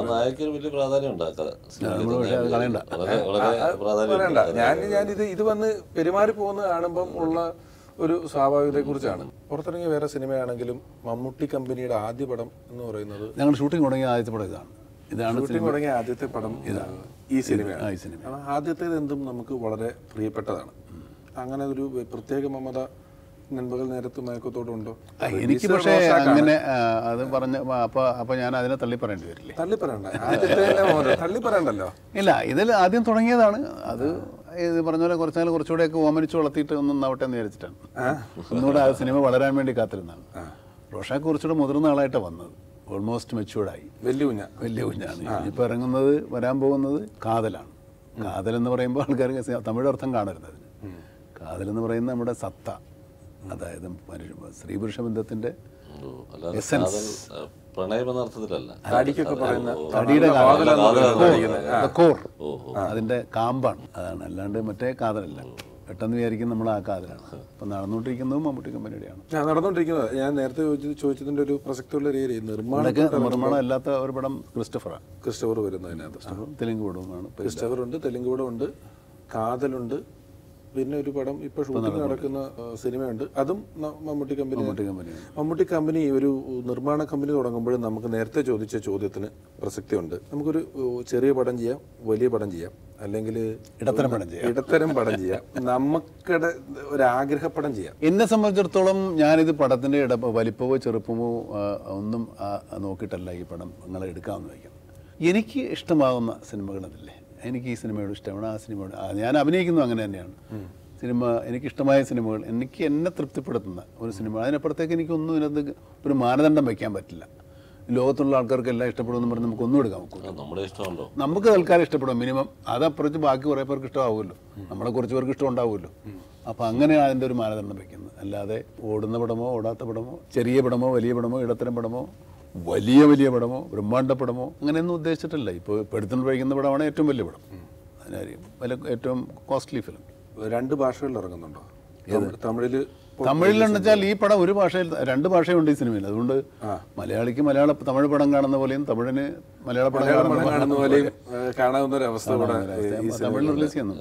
ഞാനിത് ഇത് വന്ന് പെരുമാറി പോകുന്നത് കാണുമ്പം ഉള്ള ഒരു സ്വാഭാവികതയെ കുറിച്ചാണ്. പുറത്തിറങ്ങിയ വേറെ സിനിമയാണെങ്കിലും മമ്മൂട്ടി കമ്പനിയുടെ ആദ്യ പടം എന്ന് പറയുന്നത് ഞങ്ങൾ ഷൂട്ടിംഗ് തുടങ്ങിയ ആദ്യത്തെ പടം ഇതാണ്. ഷൂട്ടിംഗ് തുടങ്ങിയ ആദ്യത്തെ പടം ഈ സിനിമയാണ്. ആദ്യത്തേത് എന്തും നമുക്ക് വളരെ പ്രിയപ്പെട്ടതാണ്. അങ്ങനെ ഒരു പ്രത്യേക മമത നൻപകൽ നേരത്ത് മയക്കത്തോടുണ്ടോ? എനിക്ക് പക്ഷേ അങ്ങനെ അത് പറഞ്ഞ അപ്പൊ ഞാൻ അതിനെ തള്ളി പറയേണ്ടി വരില്ലേ? തള്ളി പറയണ്ടല്ലോ. ഇല്ല, ഇതിൽ ആദ്യം തുടങ്ങിയതാണ്. അത് ഇത് പറഞ്ഞ പോലെ കുറച്ചുകൂടെയൊക്കെ ഓമനിച്ച് വളർത്തിയിട്ട് ഒന്നും നന്നാവട്ടെ എന്ന് വിചാരിച്ചിട്ടാണ്. ഒന്നുകൂടെ ആ സിനിമ വളരാൻ വേണ്ടി കാത്തിരുന്നതാണ്. റോഷാക്ക് കുറച്ചുകൂടെ മുതിർന്ന ആളായിട്ടാണ് വന്നത്. ഓൾമോസ്റ്റ് മെച്യൂർഡായി, വലിയ കുഞ്ഞാണ്. ഇപ്പോൾ ഇറങ്ങുന്നത് വരാൻ പോകുന്നത് കാതലാണ്. കാതൽ എന്ന് പറയുമ്പോൾ ആൾക്കാർക്ക് തമിഴ് അർത്ഥം കാണരുത് അതിന്. കാതൽ എന്ന് പറയുന്നത് നമ്മുടെ സത്ത, അതായത് സ്ത്രീ പുരുഷ ബന്ധത്തിന്റെ എസൻസ്, കോർ, അതിന്റെ കാമ്പാണ്. അതാണ്, അല്ലാണ്ട് മറ്റേ കാതലല്ല. പെട്ടെന്ന് വിചാരിക്കും നമ്മൾ ആ കാതലാണ്. ഇപ്പൊ നടന്നുകൊണ്ടിരിക്കുന്നതും മമ്മൂട്ടി കമ്പനിയുടെയാണ്. നടന്നുകൊണ്ടിരിക്കുന്നത് ഞാൻ നേരത്തെ ചോദിച്ചതിന്റെ ഒരു പ്രസക്തിയുള്ള രീതി നിർമ്മാണം അല്ലാത്ത ഒരു പടം ക്രിസ്റ്റഫർ വരുന്നതിനകത്ത് തെലുങ്ക് പടവുമാണ്. ക്രിസ്റ്റഫർ ഉണ്ട്, തെലുങ്ക് പടമുണ്ട്, കാതലുണ്ട്, പിന്നെ ഒരു പടം ഇപ്പോൾ ഷൂട്ടിംഗ് നടക്കുന്ന സിനിമയുണ്ട്, അതും മമ്മൂട്ടി കമ്പനി. ഒരു നിർമ്മാണ കമ്പനി തുടങ്ങുമ്പോഴും നമുക്ക് നേരത്തെ ചോദിച്ച ചോദ്യത്തിന് പ്രസക്തിയുണ്ട്. നമുക്കൊരു ചെറിയ പടം ചെയ്യാം, വലിയ പടം ചെയ്യാം, അല്ലെങ്കിൽ ഇടത്തരം പടം ചെയ്യാം, നമുക്കിടെ ഒരു ആഗ്രഹപ്പടം ചെയ്യാം. എന്നെ സംബന്ധിച്ചിടത്തോളം ഞാനിത് പടത്തിന്റെ വലിപ്പമോ ചെറുപ്പമോ ഒന്നും നോക്കിയിട്ടല്ല ഈ പടം നിങ്ങൾ എടുക്കാമെന്ന് വയ്ക്കണം. എനിക്ക് ഇഷ്ടമാകുന്ന സിനിമകളതില്ലേ, എനിക്ക് ഈ സിനിമയോട് ഇഷ്ടമാണ്, ആ സിനിമയോട് ഞാൻ അഭിനയിക്കുന്നു അങ്ങനെ തന്നെയാണ്. എനിക്കിഷ്ടമായ സിനിമകൾ, എന്നെ തൃപ്തിപ്പെടുത്തുന്ന ഒരു സിനിമ, അതിനപ്പുറത്തേക്ക് എനിക്കൊന്നും ഇതിനകത്ത് ഒരു മാനദണ്ഡം വയ്ക്കാൻ പറ്റില്ല. ലോകത്തുള്ള ആൾക്കാർക്ക് എല്ലാം ഇഷ്ടപ്പെടുമെന്ന് പറഞ്ഞ് നമുക്കൊന്നും എടുക്കാൻ പറ്റില്ല. നമുക്ക് തൽക്കാലം ഇഷ്ടപ്പെടും മിനിമം, അതപ്പുറത്ത് ബാക്കി കുറേ പേർക്ക് ഇഷ്ടമാവുമല്ലോ, നമ്മളെ കുറച്ച് പേർക്ക് ഇഷ്ടം ഉണ്ടാവുമല്ലോ. അപ്പം അങ്ങനെയാണ് അതിൻ്റെ ഒരു മാനദണ്ഡം വയ്ക്കുന്നത്. അല്ലാതെ ഓടുന്ന പടമോ ഓടാത്ത പടമോ, ചെറിയ പടമോ വലിയ പടമോ, ഇടത്തരം പടമോ വലിയ പടമോ ബ്രഹ്മാണ്ഡ പടമോ അങ്ങനെയൊന്നും ഉദ്ദേശിച്ചിട്ടില്ല. ഇപ്പോൾ എടുത്തുകൊണ്ട് വയ്ക്കുന്ന പടമാണ് ഏറ്റവും വലിയ പടം, ഏറ്റവും കോസ്റ്റ്ലി ഫിലിം. 2 ഭാഷകളിൽ ഇറങ്ങുന്നുണ്ടോ? തമിഴിലെന്ന് വെച്ചാൽ ഈ പടം ഒരു ഭാഷയിൽ 2 ഭാഷയുണ്ട് ഈ സിനിമയിൽ. അതുകൊണ്ട് മലയാളിക്ക് തമിഴ് പടം കാണുന്ന പോലെയും തമിഴിന് മലയാള പടം കാണുന്ന പോലെയും കാണാവുന്ന ഒരു അവസ്ഥ തമിഴിൽ റിലീസ് ചെയ്യുന്നുണ്ട്.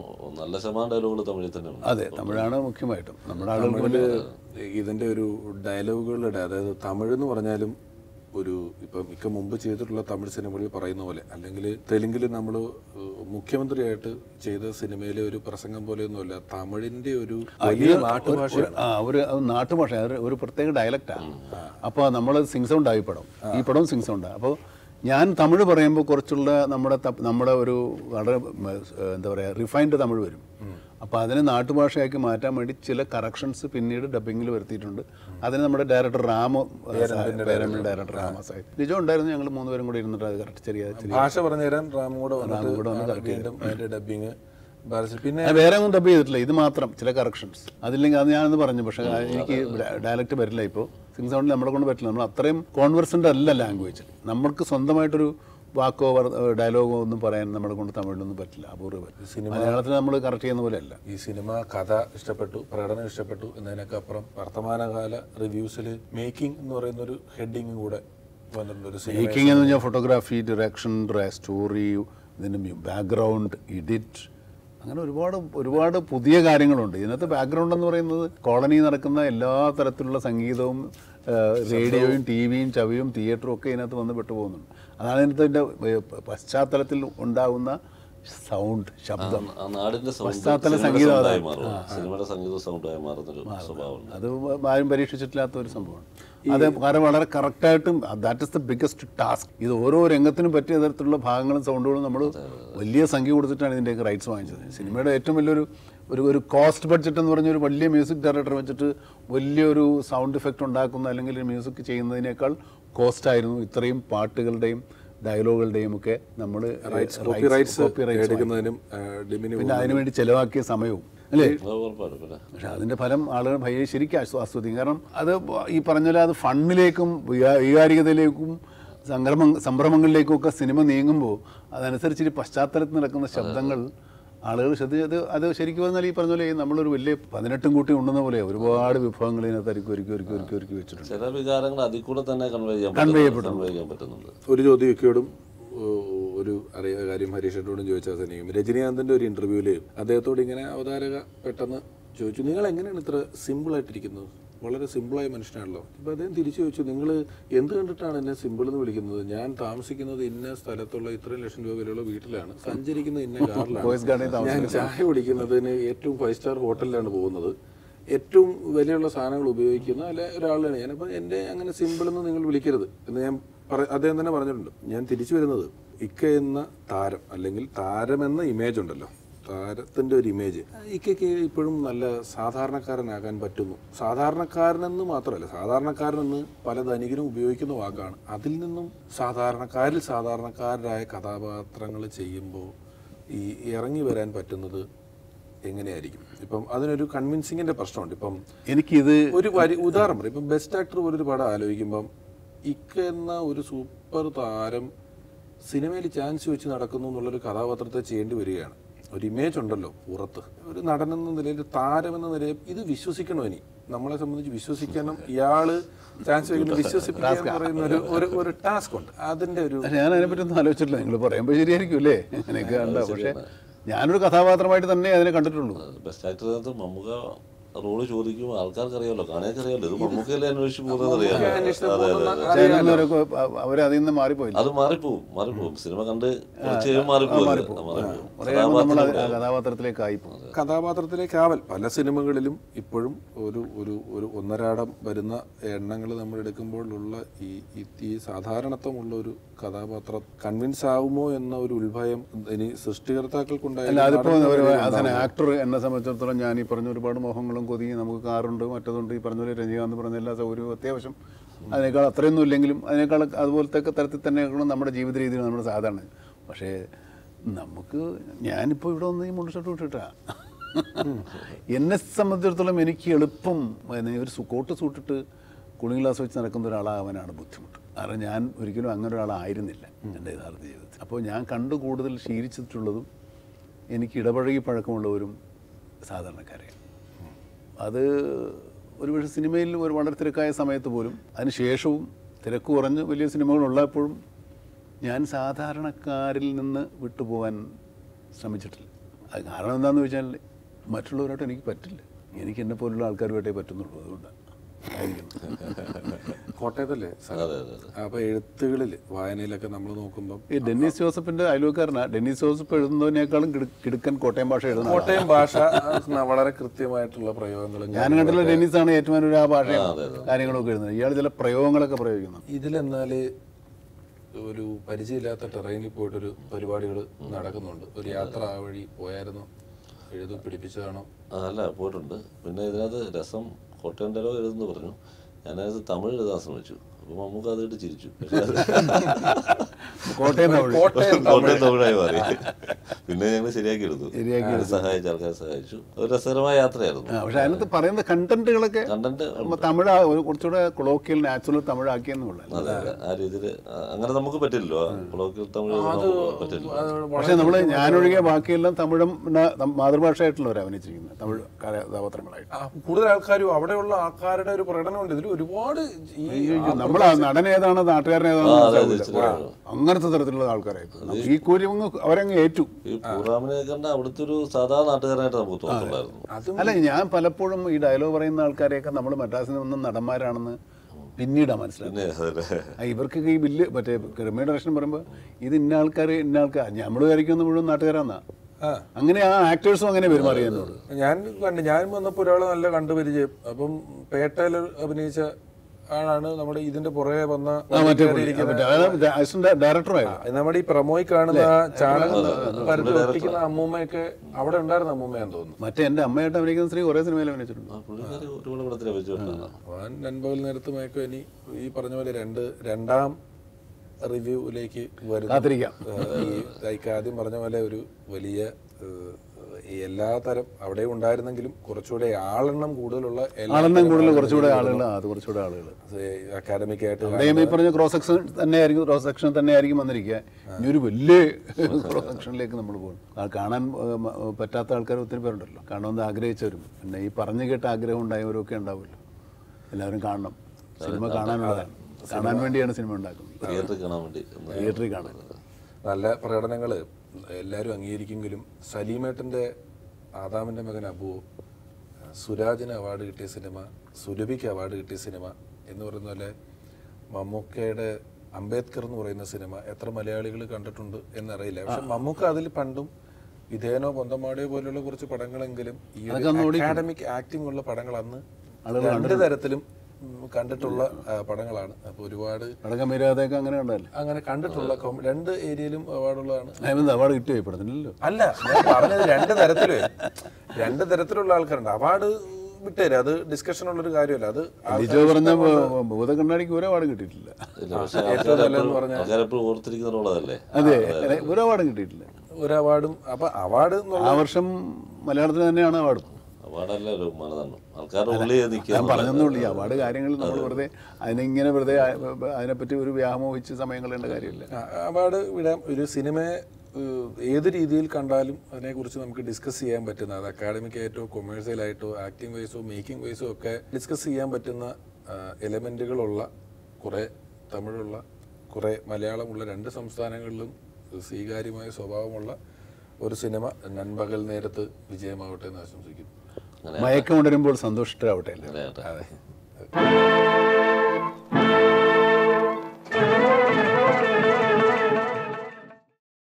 അതെ, തമിഴാണ് മുഖ്യമായിട്ടും. നമ്മുടെ ആളുകൾ ഇതിന്റെ ഒരു ഡയലോഗുകളുടെ, അതായത് തമിഴ് എന്ന് പറഞ്ഞാലും ഒരു ഇപ്പം മുമ്പ് ചെയ്തിട്ടുള്ള തമിഴ് സിനിമകളിൽ പറയുന്ന പോലെ, അല്ലെങ്കിൽ തെലുങ്കിൽ നമ്മൾ മുഖ്യമന്ത്രിയായിട്ട് ചെയ്ത സിനിമയിലെ ഒരു പ്രസംഗം പോലെയൊന്നുമല്ല, തമിഴിന്റെ ഒരു നാട്ടുഭാഷ, ഒരു പ്രത്യേക ഡയലക്റ്റാണ്. അപ്പോൾ നമ്മൾ സിംഗ് സൗണ്ട് ആയി പടം, ഈ പടവും സിംഗ് സൗണ്ടാണ്. അപ്പോൾ ഞാൻ തമിഴ് പറയുമ്പോൾ കുറച്ചുള്ള നമ്മുടെ ഒരു വളരെ എന്താ പറയുക റിഫൈൻഡ് തമിഴ് വരും. അപ്പോൾ അതിനെ നാട്ടുഭാഷയാക്കി മാറ്റാൻ വേണ്ടി ചില കറക്ഷൻസ് പിന്നീട് ഡബിങ്ങിൽ വരുത്തിയിട്ടുണ്ട്. അതിന് നമ്മുടെ ഡയറക്ടർ ഡയറക്ടർ രാമസായി ലിജോ ഉണ്ടായിരുന്നു. ഞങ്ങൾ 3 പേരും കൂടി ഇരുന്നിട്ട് അത് കറക്റ്റ് ചെറിയ ഭാഷ പറഞ്ഞുതരാൻ റാമുകൂടെ ഡബിങ്. പിന്നെ വേറെ ഒന്നും ഡബ് ചെയ്തിട്ടില്ല, ഇത് മാത്രം ചില കറക്ഷൻസ്. അതില്ലെങ്കിൽ അത് ഞാനെന്ന് പറഞ്ഞു, പക്ഷേ എനിക്ക് ഡയലക്റ്റ് വരില്ല. ഇപ്പോൾ സിംഗ് സൗണ്ടിൽ നമ്മളെ കൊണ്ട് പറ്റില്ല. നമ്മൾ അത്രയും കോൺവേഴ്സൻ്റ് അല്ല ലാംഗ്വേജ്. നമ്മൾക്ക് സ്വന്തമായിട്ടൊരു വാക്കോ ഡയലോഗോ ഒന്നും പറയാൻ നമ്മളെ കൊണ്ട് തമിഴിലൊന്നും പറ്റില്ല, അപൂർവം. മലയാളത്തിൽ നമ്മൾ കറക്റ്റ് ചെയ്യുന്ന പോലെ അല്ല. ഈ സിനിമ കഥ ഇഷ്ടപ്പെട്ടു, പ്രകടനം ഇഷ്ടപ്പെട്ടു എന്നതിനൊക്കെ അപ്പുറം വർത്തമാനകാല റിവ്യൂസിൽ മേക്കിംഗ് എന്ന് പറയുന്നൊരു ഹെഡിങ് കൂടെ വന്നിട്ടുണ്ട്. മേക്കിംഗ് എന്ന് പറഞ്ഞാൽ ഫോട്ടോഗ്രാഫി, ഡയറക്ഷൻ, സ്റ്റോറി, ഇതിൻ്റെ ബാക്ക്ഗ്രൗണ്ട്, എഡിറ്റ്, അങ്ങനെ ഒരുപാട് പുതിയ കാര്യങ്ങളുണ്ട് ഇതിനകത്ത്. ബാക്ക്ഗ്രൗണ്ട് എന്ന് പറയുന്നത് കോളനി നടക്കുന്ന എല്ലാ തരത്തിലുള്ള സംഗീതവും റേഡിയോയും ടി വിയും ചവിയും തിയേറ്ററും ഒക്കെ ഇതിനകത്ത് വന്ന് പെട്ടുപോകുന്നുണ്ട്. അതാണ് ഇതിൻ്റെ പശ്ചാത്തലത്തിൽ ഉണ്ടാകുന്ന സൗണ്ട്, ശബ്ദം, പശ്ചാത്തല സംഗീതം. സിനിമയുടെ സംഗീത സൗണ്ടായി മാറുന്നൊരു സ്വഭാവം അത് ആരും പരീക്ഷിച്ചിട്ടില്ലാത്ത ഒരു സംഭവമാണ്. അത് കാരണം വളരെ കറക്റ്റായിട്ടും that is the biggest task. ഇത് ഓരോ രംഗത്തിനും പറ്റിയ തരത്തിലുള്ള ഭാഗങ്ങളും സൗണ്ടുകളും നമ്മൾ വലിയ സംഖ്യ കൊടുത്തിട്ടാണ് ഇതിൻ്റെയൊക്കെ റൈറ്റ്സ് വാങ്ങിച്ചത്. സിനിമയുടെ ഏറ്റവും വലിയൊരു ഒരു കോസ്റ്റ് ബഡ്ജറ്റ് എന്ന് പറഞ്ഞൊരു വലിയ മ്യൂസിക് ഡയറക്ടർ വെച്ചിട്ട് വലിയൊരു സൗണ്ട് ഇഫക്റ്റ് ഉണ്ടാക്കുന്ന അല്ലെങ്കിൽ മ്യൂസിക് ചെയ്യുന്നതിനേക്കാൾ കോസ്റ്റായിരുന്നു ഇത്രയും പാട്ടുകളുടെയും ഡയലോഗുകളുടെയും ഒക്കെ നമ്മൾ പിന്നെ അതിനുവേണ്ടി ചെലവാക്കിയ സമയവും അല്ലേ. പക്ഷെ അതിൻ്റെ ഫലം ആളുകൾ ശരിക്കും ആസ്വദിക്കും. കാരണം അത് ഈ പറഞ്ഞ അത് ഫണ്ണിലേക്കും വൈകാരികതയിലേക്കും സംഭ്രമങ്ങളിലേക്കും ഒക്കെ സിനിമ നീങ്ങുമ്പോൾ അതനുസരിച്ച് പശ്ചാത്തലത്തിൽ നടക്കുന്ന ശബ്ദങ്ങൾ ആളുകൾ ശ്രദ്ധിച്ചത് അത് ശരിക്കും പറഞ്ഞാൽ ഈ പറഞ്ഞ പോലെ നമ്മളൊരു വലിയ 18 കൂട്ടി ഉണ്ടെന്ന പോലെ ഒരുപാട് വിഭവങ്ങൾ ഇതിനകത്ത് ഒരുക്കി വെച്ചിട്ടുണ്ട്. ചില വികാരങ്ങൾ അതിൽ കൂടെ തന്നെ കൺവേ ചെയ്യപ്പെടുന്നുണ്ട്. ഒരു ചോദ്യമൊക്കെയോടും ഒരു കാര്യം ഹരീഷോടും ചോദിച്ചാൽ തന്നെയും രജനീകാന്തിൻ്റെ ഒരു ഇൻ്റർവ്യൂവിൽ അദ്ദേഹത്തോട് ഇങ്ങനെ അവതാരക പെട്ടെന്ന് ചോദിച്ചു, നിങ്ങൾ എങ്ങനെയാണ് ഇത്ര സിമ്പിളായിട്ടിരിക്കുന്നത്, വളരെ സിമ്പിളായ മനുഷ്യനാണല്ലോ. അപ്പോൾ അദ്ദേഹം തിരിച്ചു ചോദിച്ചു, നിങ്ങൾ എന്ത് കണ്ടിട്ടാണ് എന്നെ സിമ്പിൾ എന്ന് വിളിക്കുന്നത്? ഞാൻ താമസിക്കുന്നത് ഇന്ന സ്ഥലത്തുള്ള ഇത്രയും ലക്ഷം രൂപ വിലയുള്ള വീട്ടിലാണ്, സഞ്ചരിക്കുന്നത് ഇന്ന കാറിലാണ്, ഞാൻ ചായ കുടിക്കുന്നതിന് ഏറ്റവും 5 സ്റ്റാർ ഹോട്ടലിലാണ് പോകുന്നത്, ഏറ്റവും വിലയുള്ള സാധനങ്ങൾ ഉപയോഗിക്കുന്ന അല്ലെ ഒരാളാണ് ഞാൻ. അപ്പോൾ എൻ്റെ അങ്ങനെ സിമ്പിൾ എന്ന് നിങ്ങൾ വിളിക്കരുത് എന്ന് ഞാൻ അദ്ദേഹം തന്നെ പറഞ്ഞിട്ടുണ്ട്. ഞാൻ തിരിച്ചു വരുന്നത് ഇക്ക എന്ന താരം അല്ലെങ്കിൽ താരമെന്ന ഇമേജ് ഉണ്ടല്ലോ, താരത്തിൻ്റെ ഒരു ഇമേജ് ഇക്കയ്ക്ക് ഇപ്പോഴും നല്ല സാധാരണക്കാരനാകാൻ പറ്റുന്നു. സാധാരണക്കാരനെന്ന് മാത്രമല്ല, സാധാരണക്കാരനെന്ന് പല ധനികരും ഉപയോഗിക്കുന്ന വാക്കാണ്. അതിൽ നിന്നും സാധാരണക്കാരായ കഥാപാത്രങ്ങൾ ചെയ്യുമ്പോൾ ഈ ഇറങ്ങി വരാൻ പറ്റുന്നത് എങ്ങനെയായിരിക്കും? ഇപ്പം അതിനൊരു കൺവിൻസിങ്ങിൻ്റെ പ്രശ്നമുണ്ട്. ഇപ്പം എനിക്കിത് ഒരു ഉദാഹരണം പറയും. ഇപ്പം ബെസ്റ്റ് ആക്ടർ പോലൊരു പടം ആലോചിക്കുമ്പം ഇക്ക എന്ന ഒരു സൂപ്പർ താരം സിനിമയിൽ ചാൻസ് വെച്ച് നടക്കുന്നു എന്നുള്ളൊരു കഥാപാത്രത്തെ ചെയ്യേണ്ടി വരികയാണ്. ഒരു ഇമേജ് ഉണ്ടല്ലോ പുറത്ത്, ഒരു നടനെന്ന നിലയിൽ, താരമെന്ന നിലയിൽ ഇത് വിശ്വസിക്കണോ? ഇനി നമ്മളെ സംബന്ധിച്ച് വിശ്വസിക്കണം, ഇയാള് ചാൻസ് വയ്ക്കുന്ന വിശ്വസിപ്പിക്കുക എന്ന് പറയുന്ന ഒരു ടാസ്ക് ഉണ്ട്. അതിന്റെ ഒരു ഞാൻ അതിനെപ്പറ്റി ഒന്നും ആലോചിച്ചിട്ടില്ല. നിങ്ങൾ പറയുമ്പോൾ ശരിയായിരിക്കും അല്ലേ, അങ്ങനെയൊക്കെ കണ്ട. പക്ഷേ ഞാനൊരു കഥാപാത്രമായിട്ട് തന്നെ അതിനെ കണ്ടിട്ടുള്ളൂ. ബെസ്റ്റ് ആക്ടർ മമ്മൂക്ക റോള് ചോദിക്കുമ്പോൾ ആൾക്കാർക്കറിയാമല്ലോ, കാണേക്കറിയാമല്ലോ, ഇത് മമ്മൂക്കയല്ലേ അന്വേഷിച്ച് പോകുന്നതറിയാമല്ലോ. അവരതിൽ നിന്ന് മാറിപ്പോയി. അത് മാറിപ്പോവും സിനിമ കണ്ട് കഥാപാത്രത്തിലേക്കാവൽ പല സിനിമകളിലും ഇപ്പോഴും ഒരു ഒന്നരാടം വരുന്ന എണ്ണങ്ങൾ നമ്മൾ എടുക്കുമ്പോഴുള്ള ഈ സാധാരണത്വമുള്ള ഒരു കഥാപാത്രം കൺവിൻസ് ആവുമോ എന്ന ഒരു ഉത്ഭയം ഇനി സൃഷ്ടികർത്താക്കൾക്കുണ്ടായില്ല. ആക്ടർ എന്നെ സംബന്ധിച്ചിടത്തോളം ഞാൻ ഈ പറഞ്ഞ ഒരുപാട് മോഹങ്ങളും കൊതിയും, നമുക്ക് കാറുണ്ട്, മറ്റതുണ്ട്, ഈ പറഞ്ഞ പോലെ രജനീകാന്ത് പറഞ്ഞ എല്ലാ സൗകര്യവും അത്യാവശ്യം അതിനേക്കാൾ അത്രയൊന്നും ഇല്ലെങ്കിലും അതിനേക്കാൾ അതുപോലത്തെ തരത്തിൽ തന്നെയാണ് നമ്മുടെ ജീവിത രീതികൾ നമ്മുടെ സാധാരണ. പക്ഷേ നമുക്ക് ഞാനിപ്പോൾ ഇവിടെ വന്ന് ഈ മുണ്ടുഷർട്ട് വിട്ടിട്ടാ എന്നെ സംബന്ധിച്ചിടത്തോളം എനിക്ക് എളുപ്പം ഒരു കോട്ട് സൂട്ടിട്ട് കൂളിംഗ് ഗ്ലാസ് വെച്ച് നടക്കുന്ന ഒരാളാവാനാണ് ബുദ്ധിമുട്ട്. കാരണം ഞാൻ ഒരിക്കലും അങ്ങനെ ഒരാളായിരുന്നില്ല എൻ്റെ യഥാർത്ഥ ജീവിതത്തിൽ. അപ്പോൾ ഞാൻ കണ്ടു കൂടുതൽ ശീലിച്ചിട്ടുള്ളതും എനിക്ക് ഇടപഴകി പഴക്കമുള്ളവരും സാധാരണക്കാരെയാണ്. അത് ഒരുപക്ഷെ സിനിമയിൽ ഒരു വളരെ തിരക്കായ സമയത്ത് പോലും അതിനുശേഷവും തിരക്ക് കുറഞ്ഞ് വലിയ സിനിമകളുള്ളപ്പോഴും ഞാൻ സാധാരണക്കാരിൽ നിന്ന് വിട്ടുപോകാൻ ശ്രമിച്ചിട്ടില്ല. അത് കാരണം എന്താണെന്ന് വെച്ചാൽ മറ്റുള്ളവരായിട്ട് എനിക്ക് പറ്റില്ല, എനിക്ക് എന്നെ പോലുള്ള ആൾക്കാരുമായിട്ടേ പറ്റുന്നുള്ളൂ. അതുകൊണ്ടാണ് കോട്ടയത്തല്ലേ? അപ്പോൾ എഴുത്തുകളിൽ വായനയിലൊക്കെ നമ്മൾ നോക്കുമ്പോൾ ഈ ഡെന്നീസ് ജോസഫിൻ്റെ അയൽവക്കാരനാണ്. ഡെന്നീസ് ജോസഫ് എഴുതുന്നതിനേക്കാളും കിടുക്കൻ കോട്ടയം ഭാഷ എഴുതുന്നത്. കോട്ടയം ഭാഷ വളരെ കൃത്യമായിട്ടുള്ള പ്രയോഗങ്ങൾ ഞാൻ കണ്ടില്ല. ഡെന്നീസാണ് ഏറ്റവും ഒരു ആ ഭാഷയും കാര്യങ്ങളൊക്കെ എഴുതുന്നത്. ഇയാൾ ചില പ്രയോഗങ്ങളൊക്കെ പ്രയോഗിക്കുന്നു. ഇതിലെന്നാൽ ഒരു പരിചയമില്ലാത്ത ടെറൈനിൽ പോയിട്ടൊരു പരിപാടികൾ നടക്കുന്നുണ്ട്. ഒരു യാത്ര ആ വഴി പോയായിരുന്നു, എഴുതി പിടിപ്പിച്ചതാണോ? അല്ല, പോയിട്ടുണ്ട്. പിന്നെ ഇതിനകത്ത് രസം കോട്ടയം ഡയലോഗ് എഴുതുന്നു പറഞ്ഞു. ഞാനത് തമിഴ് എഴുതാൻ ശ്രമിച്ചു. അപ്പോൾ നമുക്ക് അതിട്ട് ചിരിച്ചു. കോട്ടയം തമിഴായി മാറി. പിന്നെ ഞങ്ങൾ ശരിയാക്കി എടുത്തു, സഹായിച്ചു, ആൾക്കാരെ സഹായിച്ചു. ഒരു രസകരമായ യാത്രയായിരുന്നു. പക്ഷെ അതിനകത്ത് പറയുന്ന കണ്ടന്റ് തമിഴ് കുറച്ചുകൂടെ കൊളോക്കിയൽ നാച്ചുറൽ തമിഴാക്കിയെന്നുള്ള ആ രീതിയിൽ അങ്ങനെ നമുക്ക് പറ്റില്ലല്ലോ. കൊളോക്കിയൽ തമിഴ് പറ്റില്ല. പക്ഷെ നമ്മൾ ഞാനൊഴികെ ബാക്കിയെല്ലാം തമിഴും മാതൃഭാഷയായിട്ടുള്ളവരെ അഭിനയിച്ചിരിക്കുന്നത്, തമിഴ് കഥാപാത്രങ്ങളായിട്ട്. കൂടുതൽ ആൾക്കാരും അവിടെയുള്ള ആൾക്കാരുടെ ഒരു പ്രകടനമുണ്ട് ഇതിൽ. ഒരുപാട് നമ്മൾ നടൻ ഏതാണ്, നാട്ടുകാരൻ ഏതാണെന്ന് അങ്ങനത്തെ തരത്തിലുള്ള ആൾക്കാരായിരുന്നു. ഈ കൂലി അവരങ്ങ് ഏറ്റു. ഈ പൂറാമിനെ കണ്ട അവിടുത്തെ ഒരു സാധാരണ നാട്ടുകാരായിട്ട് നമുക്ക് തോന്നുന്നുണ്ടായിരുന്നു. അല്ല, ഞാൻ പലപ്പോഴും ഈ ഡയലോഗ് പറയുന്ന ആൾക്കാരെയൊക്കെ നമ്മൾ മദ്രാസിൽ നിന്നും നടന്മാരാണെന്ന് പിന്നീടാണ് മനസ്സിലാക്കുന്നത്. ഇവർക്കൊക്കെ ഈ ബില്ല് മറ്റേ റെമ്യൂണറേഷൻ പറയുമ്പോൾ ഇത് ഇന്ന ആൾക്കാർ നമ്മൾ വിചാരിക്കുന്ന മുഴുവൻ നാട്ടുകാരാന്നാ. അങ്ങനെ ആ ആക്ടേഴ്സും അങ്ങനെ പെരുമാറിയെന്നോട് ഞാൻ വന്നപ്പോൾ ഒരാൾ നല്ല കണ്ടുപരിചയം. അപ്പം പേട്ടയിൽ അഭിനയിച്ച ആളാണ് നമ്മുടെ ഇതിന്റെ പുറകെ വന്ന ഡയറക്ടറായിരുന്നു. നമ്മുടെ ഈ പ്രമോയി കാണുന്ന ചാണകം പരത്തി ഒട്ടിക്കുന്ന അമ്മൂമ്മയൊക്കെ അവിടെ ഉണ്ടായിരുന്ന അമ്മൂമ്മയാന്ന് തോന്നുന്നു. മറ്റേ എന്റെ അമ്മയായിട്ട് അഭിനയിക്കുന്ന സ്ത്രീ കുറെ സിനിമയിൽ അഭിനയിച്ചിട്ടുണ്ട്. നൻപകൽ നേരത്ത് മയക്കം ഇനി ഈ പറഞ്ഞ പോലെ രണ്ടാം റിവ്യൂവിലേക്ക് കാത്തിരിക്കാം. ആദ്യം പറഞ്ഞ പോലെ ഒരു വലിയ എല്ലാ തരം അവിടെ ഉണ്ടായിരുന്നെങ്കിലും കുറച്ചുകൂടെ ആളെണ്ണം കൂടുതലുള്ള കുറച്ചുകൂടെ ആളുകൾ അക്കാഡമിക് ആയിട്ട് പറഞ്ഞ ക്രോസ് സെക്ഷൻ തന്നെയായിരിക്കും വന്നിരിക്കുക. ഇനി ഒരു വലിയ ക്രോസ് സെക്ഷനിലേക്ക് നമ്മൾ പോകും. കാണാൻ പറ്റാത്ത ആൾക്കാർ ഒത്തിരി പേരുണ്ടല്ലോ, കാണുമെന്ന് ആഗ്രഹിച്ചവരും പിന്നെ ഈ പറഞ്ഞു കേട്ട ആഗ്രഹം ഉണ്ടായവരും ഒക്കെ ഉണ്ടാവുമല്ലോ. എല്ലാവരും കാണണം. സിനിമ കാണാനുള്ളതാണ്, കാണാൻ വേണ്ടിയാണ് സിനിമ ഉണ്ടാക്കുന്നത്, തിയേറ്ററിൽ കാണാൻ. നല്ല പ്രകടനങ്ങൾ എല്ലാവരും അംഗീകരിക്കുമെങ്കിലും സലീമേട്ടൻ്റെ ആദാമിൻ്റെ മകൻ അബു, സുരാജിന് അവാർഡ് കിട്ടിയ സിനിമ, സുരഭിക്ക് അവാർഡ് കിട്ടിയ സിനിമ എന്ന് പറയുന്ന പോലെ മമ്മൂക്കയുടെ അംബേദ്കർ എന്ന് പറയുന്ന സിനിമ എത്ര മലയാളികൾ കണ്ടിട്ടുണ്ട് എന്നറിയില്ല. പക്ഷെ മമ്മൂക്ക അതിൽ പണ്ടും വിധേയനോ പൊന്തമാടിയോ പോലുള്ള കുറച്ച് പടങ്ങളെങ്കിലും ഈ അക്കാഡമിക് ആക്ടിംഗ് ഉള്ള പടങ്ങൾ അന്ന് രണ്ട് തരത്തിലും കണ്ടിട്ടുള്ള പടങ്ങളാണ്. അപ്പോൾ ഒരുപാട് അങ്ങനെ കണ്ടിട്ടുള്ള രണ്ട് ഏരിയയിലും അവാർഡുള്ളതാണ്. അവാർഡ് കിട്ടിയോ? അല്ല, ഞാൻ പറഞ്ഞത് രണ്ട് തരത്തിലുള്ള ആൾക്കാരുണ്ട്. അവാർഡ് വിട്ടേരും, അത് ഡിസ്കഷൻ ഉള്ളൊരു കാര്യമല്ല. അത് ഭൂതകണ്ണാടിക്ക് ഒരു അവാർഡ് കിട്ടിയിട്ടില്ല. ഏറ്റവും നല്ലതെന്ന് പറഞ്ഞാൽ അതെ, ഒരു അവാർഡും കിട്ടിയിട്ടില്ല. ഒരു അവാർഡും അപ്പൊ അവാർഡ് ആ വർഷം മലയാളത്തിന് തന്നെയാണ് അവാർഡ്. ഞാൻ പറഞ്ഞെന്നുള്ളൂ, ഈ അവാർഡ് കാര്യങ്ങൾ നമ്മൾ വെറുതെ അതിനെപ്പറ്റി ഒരു വ്യാമോഹിച്ച് സമയം കളയേണ്ട കാര്യമില്ല. അവാർഡ് വിടാം. ഒരു സിനിമയെ ഏത് രീതിയിൽ കണ്ടാലും അതിനെക്കുറിച്ച് നമുക്ക് ഡിസ്കസ് ചെയ്യാൻ പറ്റുന്ന, അത് അക്കാഡമിക് ആയിട്ടോ കൊമേഴ്സ്യലായിട്ടോ ആക്ടിംഗ് വൈസോ മേക്കിംഗ് വൈസോ ഒക്കെ ഡിസ്കസ് ചെയ്യാൻ പറ്റുന്ന എലമെൻറ്റുകളുള്ള കുറേ തമിഴുള്ള കുറേ മലയാളമുള്ള രണ്ട് സംസ്ഥാനങ്ങളിലും സ്വീകാര്യമായ സ്വഭാവമുള്ള ഒരു സിനിമ നൻപകൽ നേരത്ത് വിജയമാവട്ടെ എന്ന് ആശംസിക്കുന്നു. മയക്കം ഉണരുമ്പോൾ സന്തോഷിട്ടാവട്ടെ.